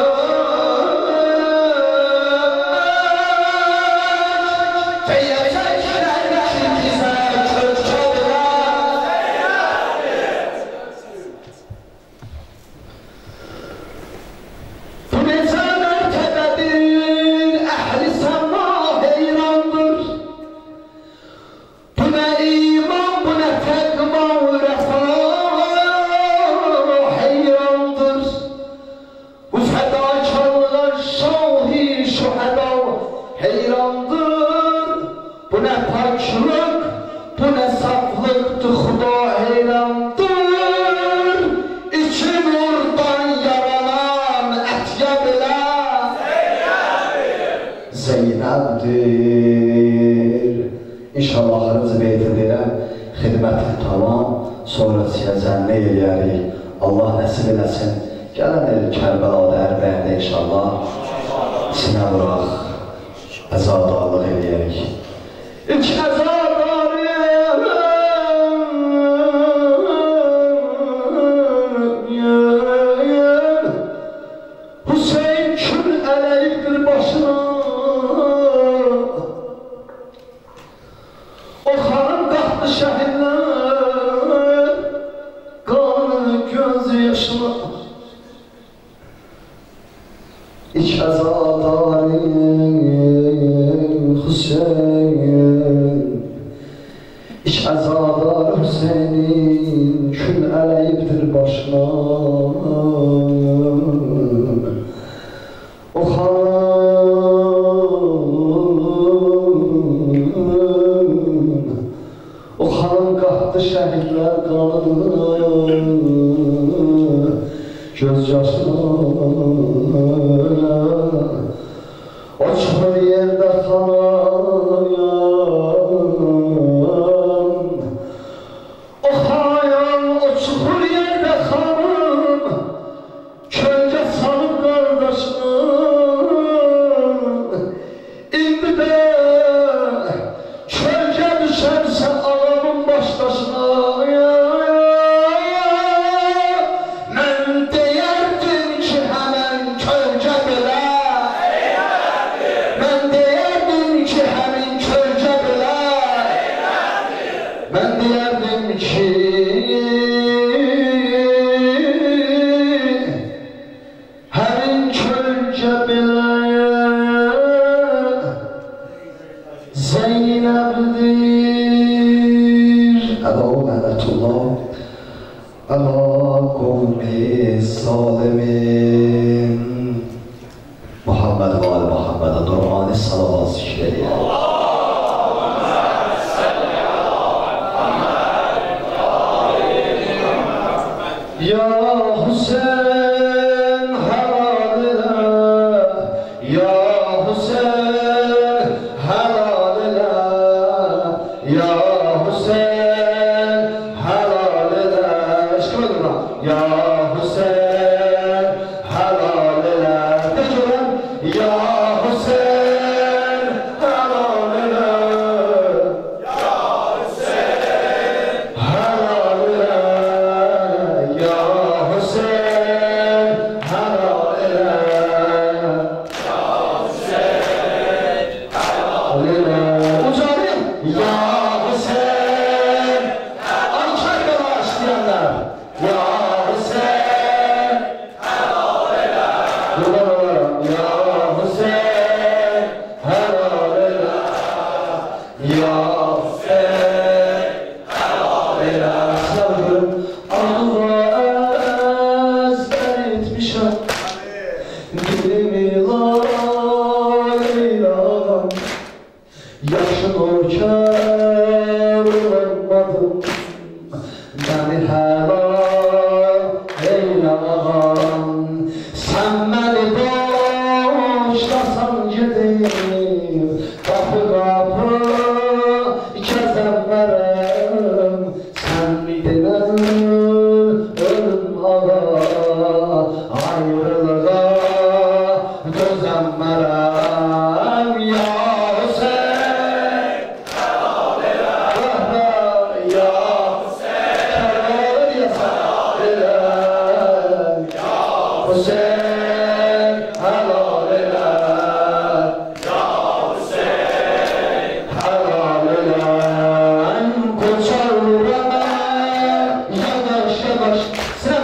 B: Heyrandır, bu ne paçlıq, bu ne saflıqdır, Xuda heyrandır. İki nurdan yaranan ətya belə Zeynəbdir. İnşallah axırıncı beyt edirəm, xidməti tamam, sonra siyəcən nə eləyərik, Allah nəsib eləsin. Gələn el Kərbəlada ərbəyəndə inşallah sinə vuraq. Əzadarlıq eləyərik. İlk əzadarlıq Hüseyin kül ələyibdir başına O xanım qaxdı şəhidlər Qanı göz yaşına İlk əzadarlıq Hüseyin İş əzadar Hüseynin Kül ələyibdir başına O xanım O xanım qaxdı şəhidlər qanını Göz yaşına O çuxur yerdə xanım O xayam, o çuxur yerdə xanım Kölgə salıb qardaşım İndi də kölgə düşərsə alamın başdaşına علی قوم الظالمین. محمد و آل محمد نورانی صلوات شریعه. یا حسین حلاله، یا حسین حلاله، یا حسین حلاله. اشکال دارم. یا حسین حلاله. بجورم. یا حسین حلاله، یا حسین حلاله، یا حسین حلاله، یا حسین حلاله. Ucalıyım. Ya Hüseyin. Ankara'da başlayanlar. Ya Hüseyin حلاله. Ya Hüseyin حلاله، ya Hüseyin حلاله. Sabırım Allah'a ezber etmişim. Dilimi layladan, yaşın orkar olmadım. Beni helal eylemen. Sen beni bağışlasan gideyim. Kapı kapı kezemlerim. Sen miydin ölüm ağa, ayrılığa gözemlerim. Ya Hüseyin حلاله، ya Hüseyin حلاله، ya Hüseyin حلاله، ya Hüseyin حلاله. Koçalıram yavaş yavaş, sen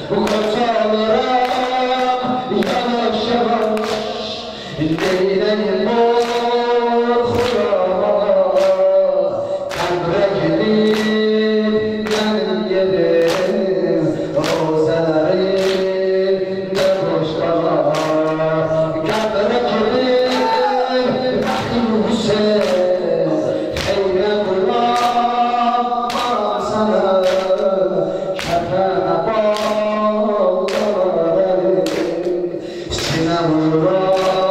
B: koçalıram yavaş yavaş. Neyleyim korkuyorum, kabre gidip benim yerim, rozelerinde boş kalar. Kabre gidip bakayım Hüseyin, heyre kullanmam sana. Kefene bağlar elim, sine vurar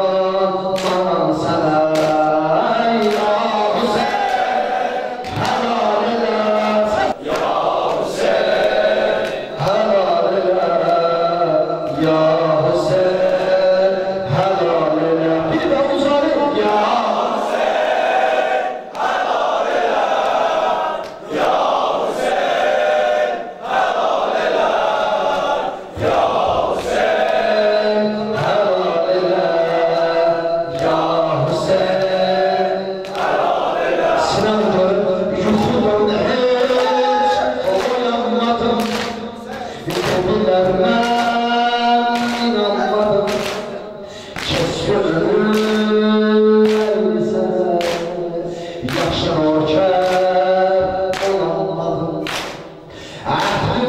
B: sana. Ya Hüseyin حلاله، ya Hüseyin حلاله، ya Hüseyin حلاله. Bir de uzanayım. Ya Hüseyin حلاله، ya Hüseyin حلاله، ya Hüseyin حلاله، ya Hüseyin حلاله. Sinan görüp yuhudan hiç oyanmadım. Yuhularına inanmadım. Kes gönlüm sana, yaşın orkar olamadım. Ahli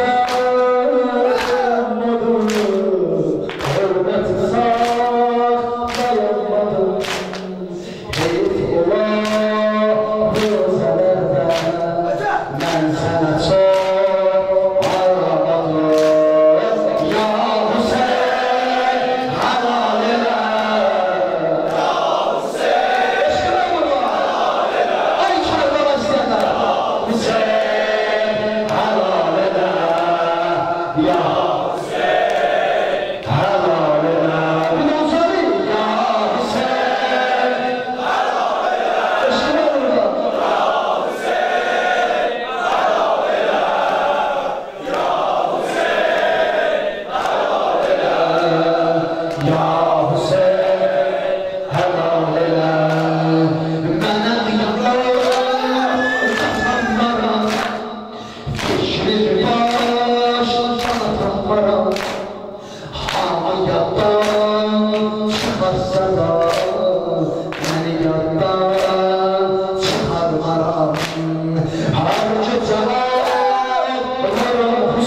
B: müstahamadım, hürmet saklayamadım. Heyif ola rozelerden, ben sana çok ağlamadım. Ya Hüseyin حلاله، ya Hüseyin حلاله. Ay çarda başlayanlar. Hüseyin حلاله، ya Hüseyin حلاله. Bir de uzanayım. Ya Hüseyin حلاله. Eşkıya burada. Ya Hüseyin حلاله، ya Hüseyin حلاله، ya Hüseyin حلاله. Bana yıllar kapanmadan, fikri baş tanıtmadan, hayattan çıkarsa beni yaddan çıkarmadan. Harcı cevap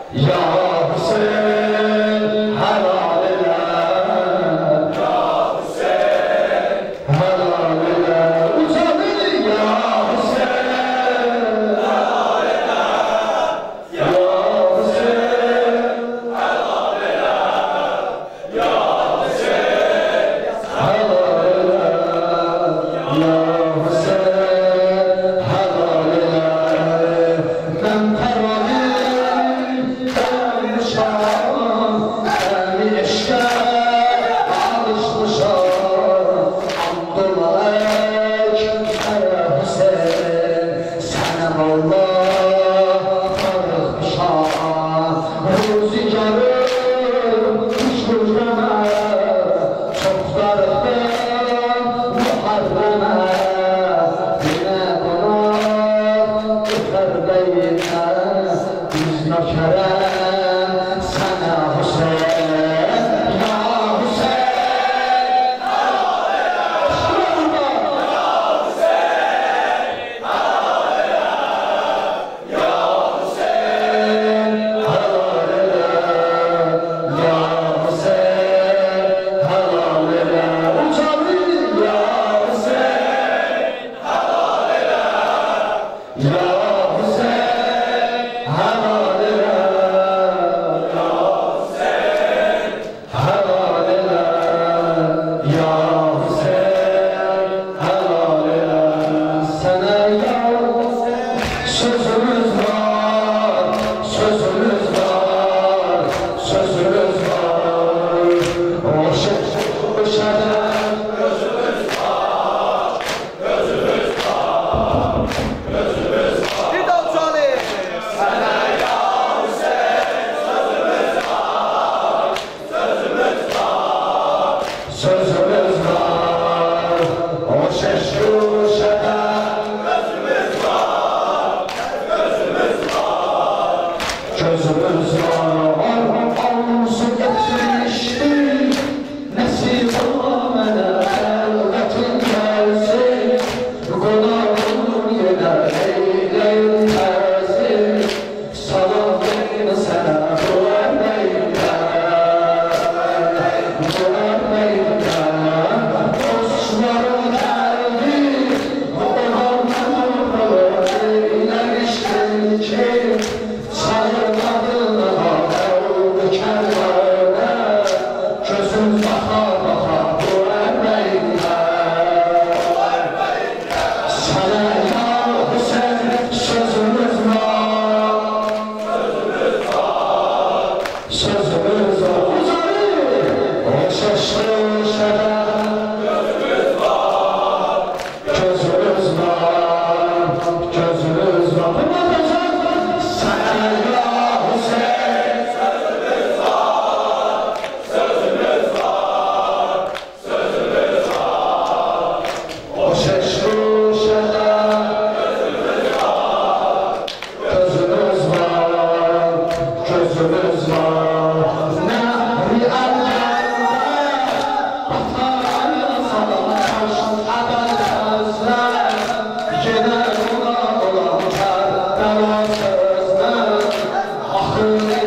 B: Aklına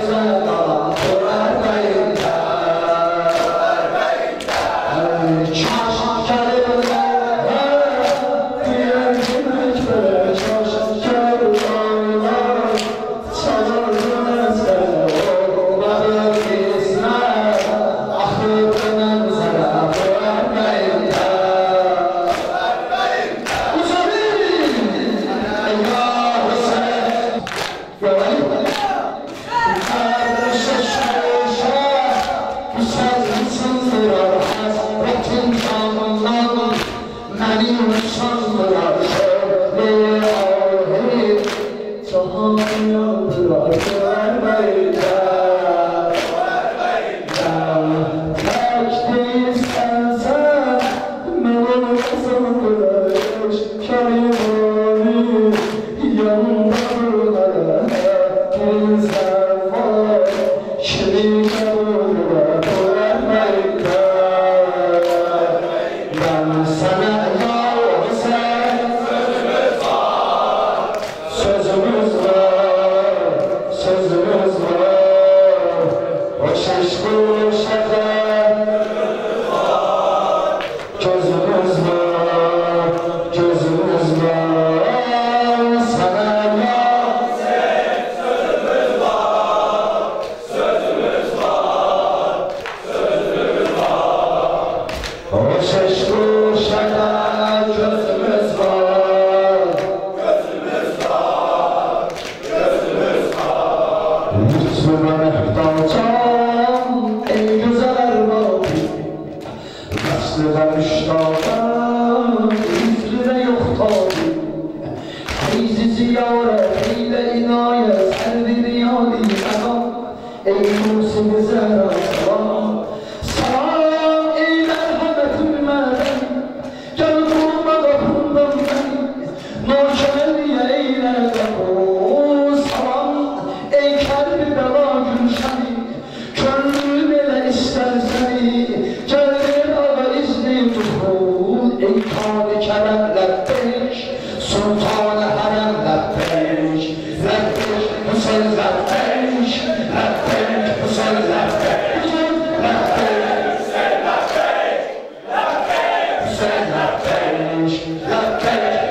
B: Kısmına mehtaçam ey güzel erbabı Kısmına müştaçam üflüne yok tabi Feyzi ziyaret eyle inayet servi riyali adam Ey Musim-i Zehra salam Salam ey merhamet-ül meden Gel durma kapından beni Noşeliye eyle kapı Salam ey kalbi bela gülşeni Gönlüm ele ister seni Geldir ağa izni tuhul Ey kâni kerem lebbeyş Sultan-ı harem lebbeyş Lebbeyş Hüseyin lebbeyş Lebbeyş Hüseyin lebbeyş Lebbeyş Hüseyin lebbeyş Lebbeyş Hüseyin lebbeyş Lebbeyş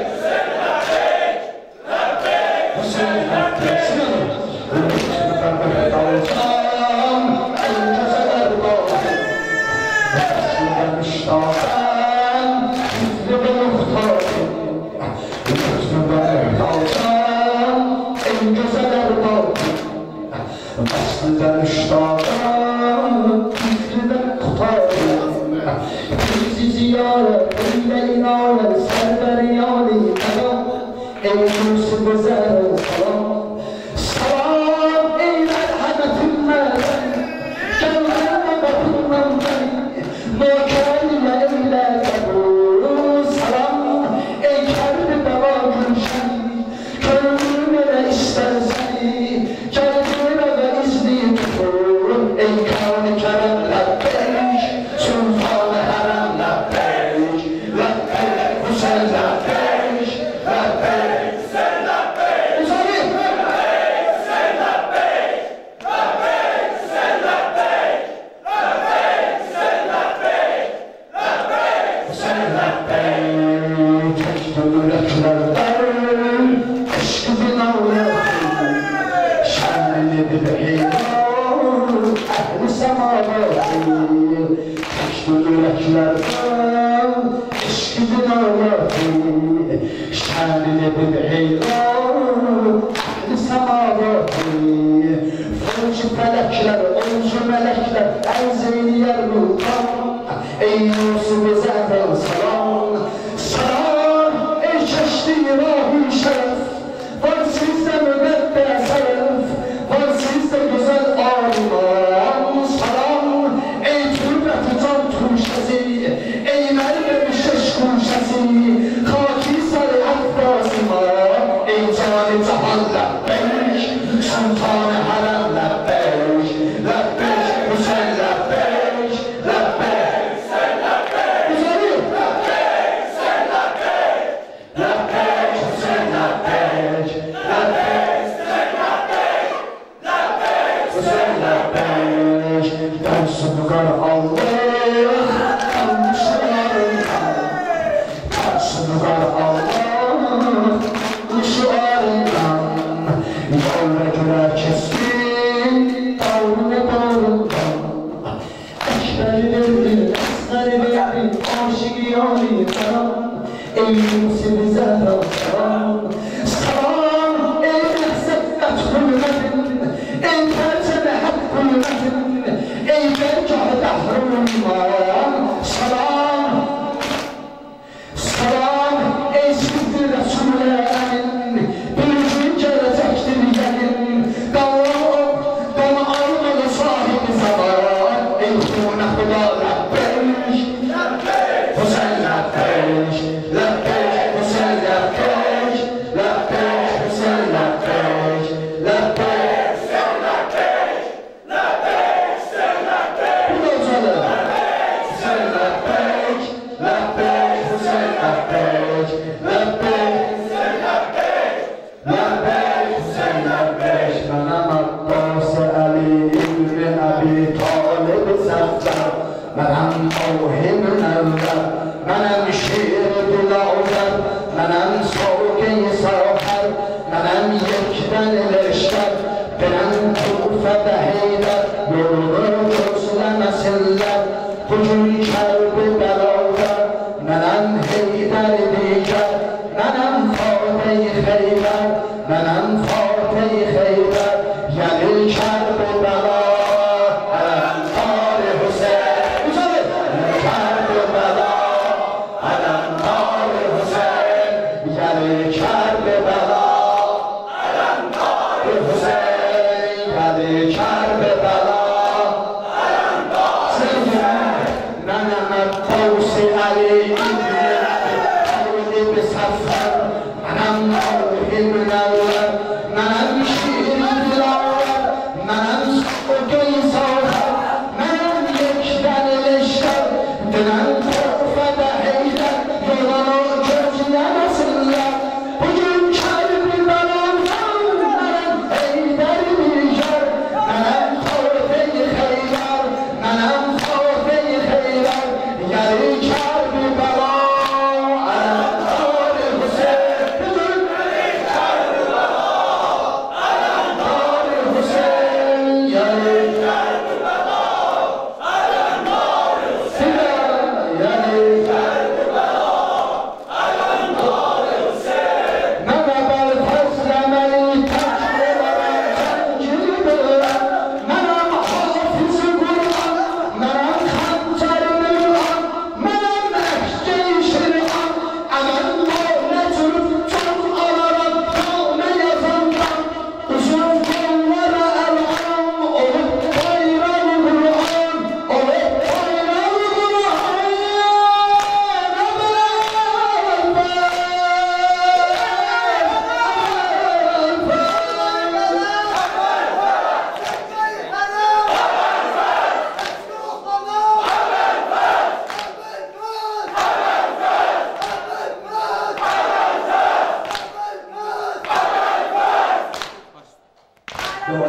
B: Hüseyin lebbeyş Dalsam en güzel erbabı Nefesine müştaken Yüzlü ve muhtaçı Nefesine dalsam en güzel erbabı Nefesine müştaken Yüzlü ve muhtaçı Bizi ziyaret eyle inanet server yâli adam Ey Musim-i Zehra salam Salam ey merhamet-ül meden Gel durma kapından beni Nokeliye eyle kabul Salam ey kalbi bela gülşeni Gönlüm ele ister seni Geldir eve izni tuhul Ey kâni kerem lebbeyş Sultan-ı harem lebbeyş Lebbeyş Hüseyin lebbeyş Lebbeyş Hüseyin lebbeyş Hüseyin Hüseyin lebbeyş Keşke yüreklerden Eşkı binavlatı Şenli bir iman Ehli semavatı Keşke yüreklerden Eşkı binavlatı Şenli bir iman Ehli semavatı Fırıcı felekler, oncu melekler Enzeyli yer ruhtan Ey Musim-i Zehra salam Salam ey keşti rahi şeref Var sizde mübedde seref Var sizde güzel armağan Salam ey türbet-i can tuşesi Ey merve-i şeş kuşesi Haki sarı affasıma Ey can-ı cahan lebbeyş Sultan-ı harem lebbeyş Lebbeyş Hüseyin lebbeyş Lebbeyş Hüseyin lebbeyş Hüseyin lebbeyş Hüseyin lebbeyş Lebbeyş Hüseyin lebbeyş Lebbeyş Hüseyin lebbeyş Dönsün gar Allah Kanşılarından Dönsün gar Allah Kanşılarından Yolda güler keskin Tavrını bağrından Eşberi verdin, esneri verdin Aşık-ı yâli karam Ey Musim-i Zehra salam Salam ey nehzetlet hürmetin Ey tercene hak hürmetin Ey bergâh-ı dehrulman Salam Salam ey siz-i Resul-i Emin Bir gün gelecektir gelin Dana almalı sahibi zaman Ey hûne Huda lebbeyş Hüseyin lebbeyş Lebbeyş Hüseyin lebbeyş Lebbeyş Hüseyin lebbeyş Lebbeyş Hüseyin lebbeyş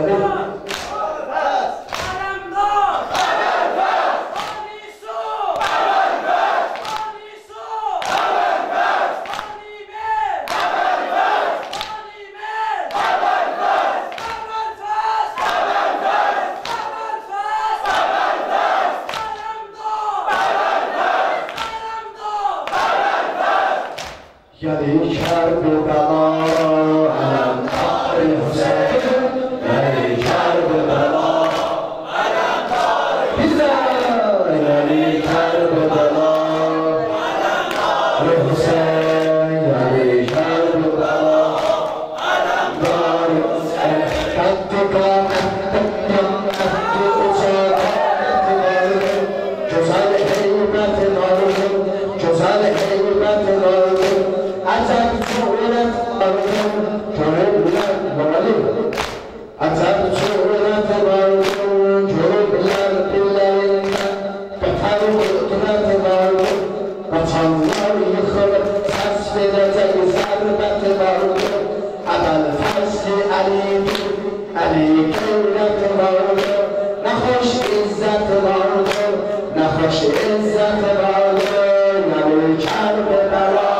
B: یعنی کربلا علم کار حسین یعنی کربلا علم کار حسین یعنی کربلا علم کار حسین یعنی کربلا علم کار حسین کتکا کتکا کتکا جزال حیبت نارو جزال حیبت نارو عجب صورت مردم جنوب بلند مالی عجب صورت مردم جنوب بلند بلند بطر قدرت مردم بطنواری خود تصویر زی ضربت مردم اول فصل علی علی قدرت مردم نخوش عزت مردم نخوش عزت مردم نمی کرب بلا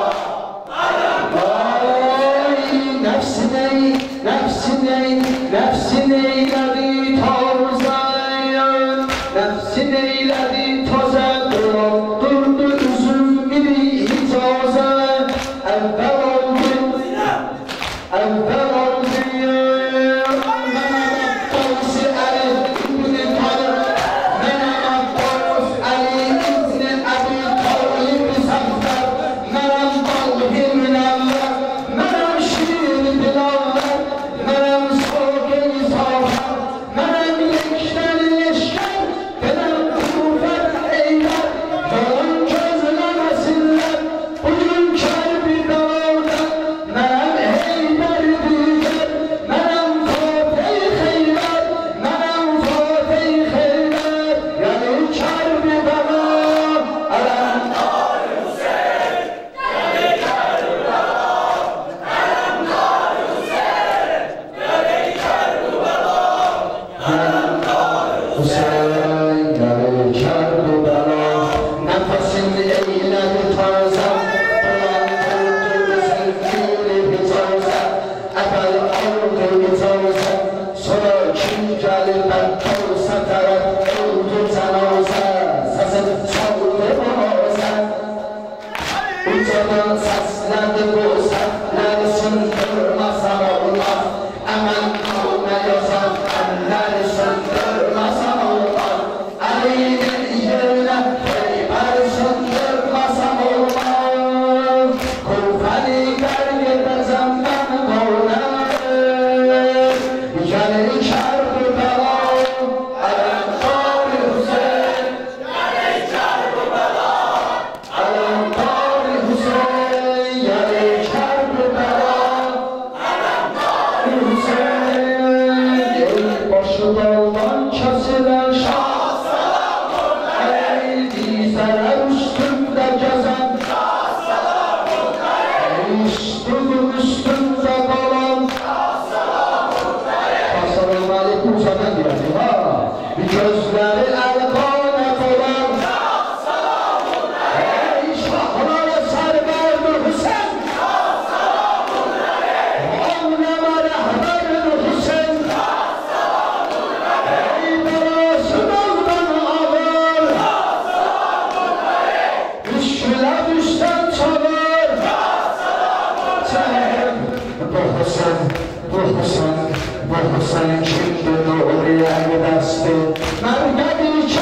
B: نفسی نیلدی تازه نفسی نیلدی تازه درد üzüm biri taze evvel oldu evvel oldu Mehmet Abbas Ali İbni Talib Mehmet Abbas Ali İbni Abi Talib Zafer Meram Talhi Minallah Meram Şiir Bilallah Meram Soğuk Zafer Meram Lekşer Leşker Meram Kuvvet Eyler Yalan gözlemesinler Bugün kalbi dağıldı Meram Eyler Büyüler Meram Fatih Heyler Meram Fatih Heyler Yani kalbi dağıldı Alam Kar Hüseyin Yani kalbi dağıldı Alam Kar Hüseyin Yani kalbi dağıldı Alam Kar Hüseyin Yani kalbi dağıldı Nefesin eyledi taze Ulan kurdu sevgili bir taze Evvel aldı bir taze Sonra kim gelip ben tavsa taraf Oldu cenaze Sesin çaldı boğaza Ucadan seslendi bu sesler Sündürmesem olmaz Emen kalma yazan Eller sündürmesem olmaz Ali'nin yerine Peyber sündürmesem olmaz Kufeli gergede zemben kavner Yani kerbi bela Alem Kar Hüseyin Yani kerbi bela Alem Kar Hüseyin Yani kerbi bela Alem Kar Hüseyin Ey başı dağdan kesilen şah Ey dizeler üstünde gezen Ey üstünün üstünde kalan Assalamu aleyküm zaten diyeceğim ha Gözleri el-kanet olan Ey şahlara server Hüseyin Mualleme rehber Hüseyin Ey belasınızdan alır Müşküle düşsen çalır Sen bu Hüseyin Bu Hüseyin Bu Hüseyin şimdi doğruya gidersin Mergedi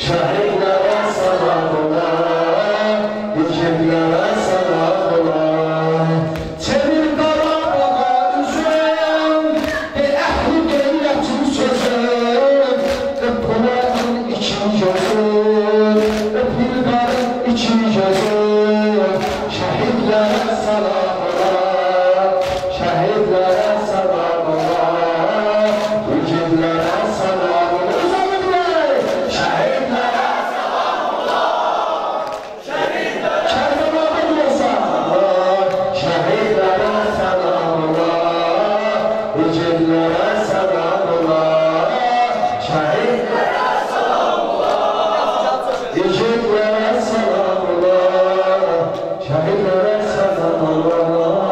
B: şehidlere selam ola, yiğitlere selam ola. Çevir Qarabağa üzüm, ey əhli qeyrətin sözüm, öpülərin iki gözüm, öpüllərin iki gözüm, şehidlere selam ola, şehidlere selam ola, yiğitlere selam ola. Uzanıqlar, şehidlere selam ola, şehidlere Kərbəlağa yoxsan, şehidlere selam ola, yiğitlere selam ola, şehidlere selam ola, yiğitlere selam ola, şehidlere selam ola,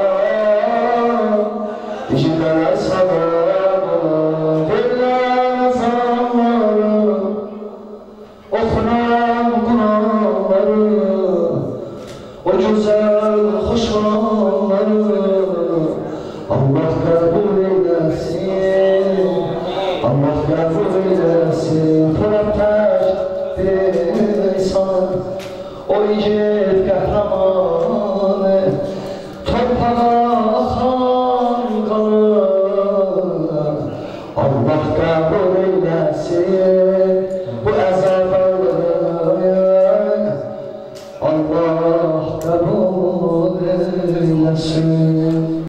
B: yiğitlere selam ola. Verilən salamları, oxunan Qur'anları, o güzel xoşanları Allah qəbul eyləsin, Allah qəbul eyləsin. Polad tək bir insan, o igid qəhrəmanı, torpağa axan qanı Allah qəbul eyləsin bu əzabları, Allah qəbul eyləsin.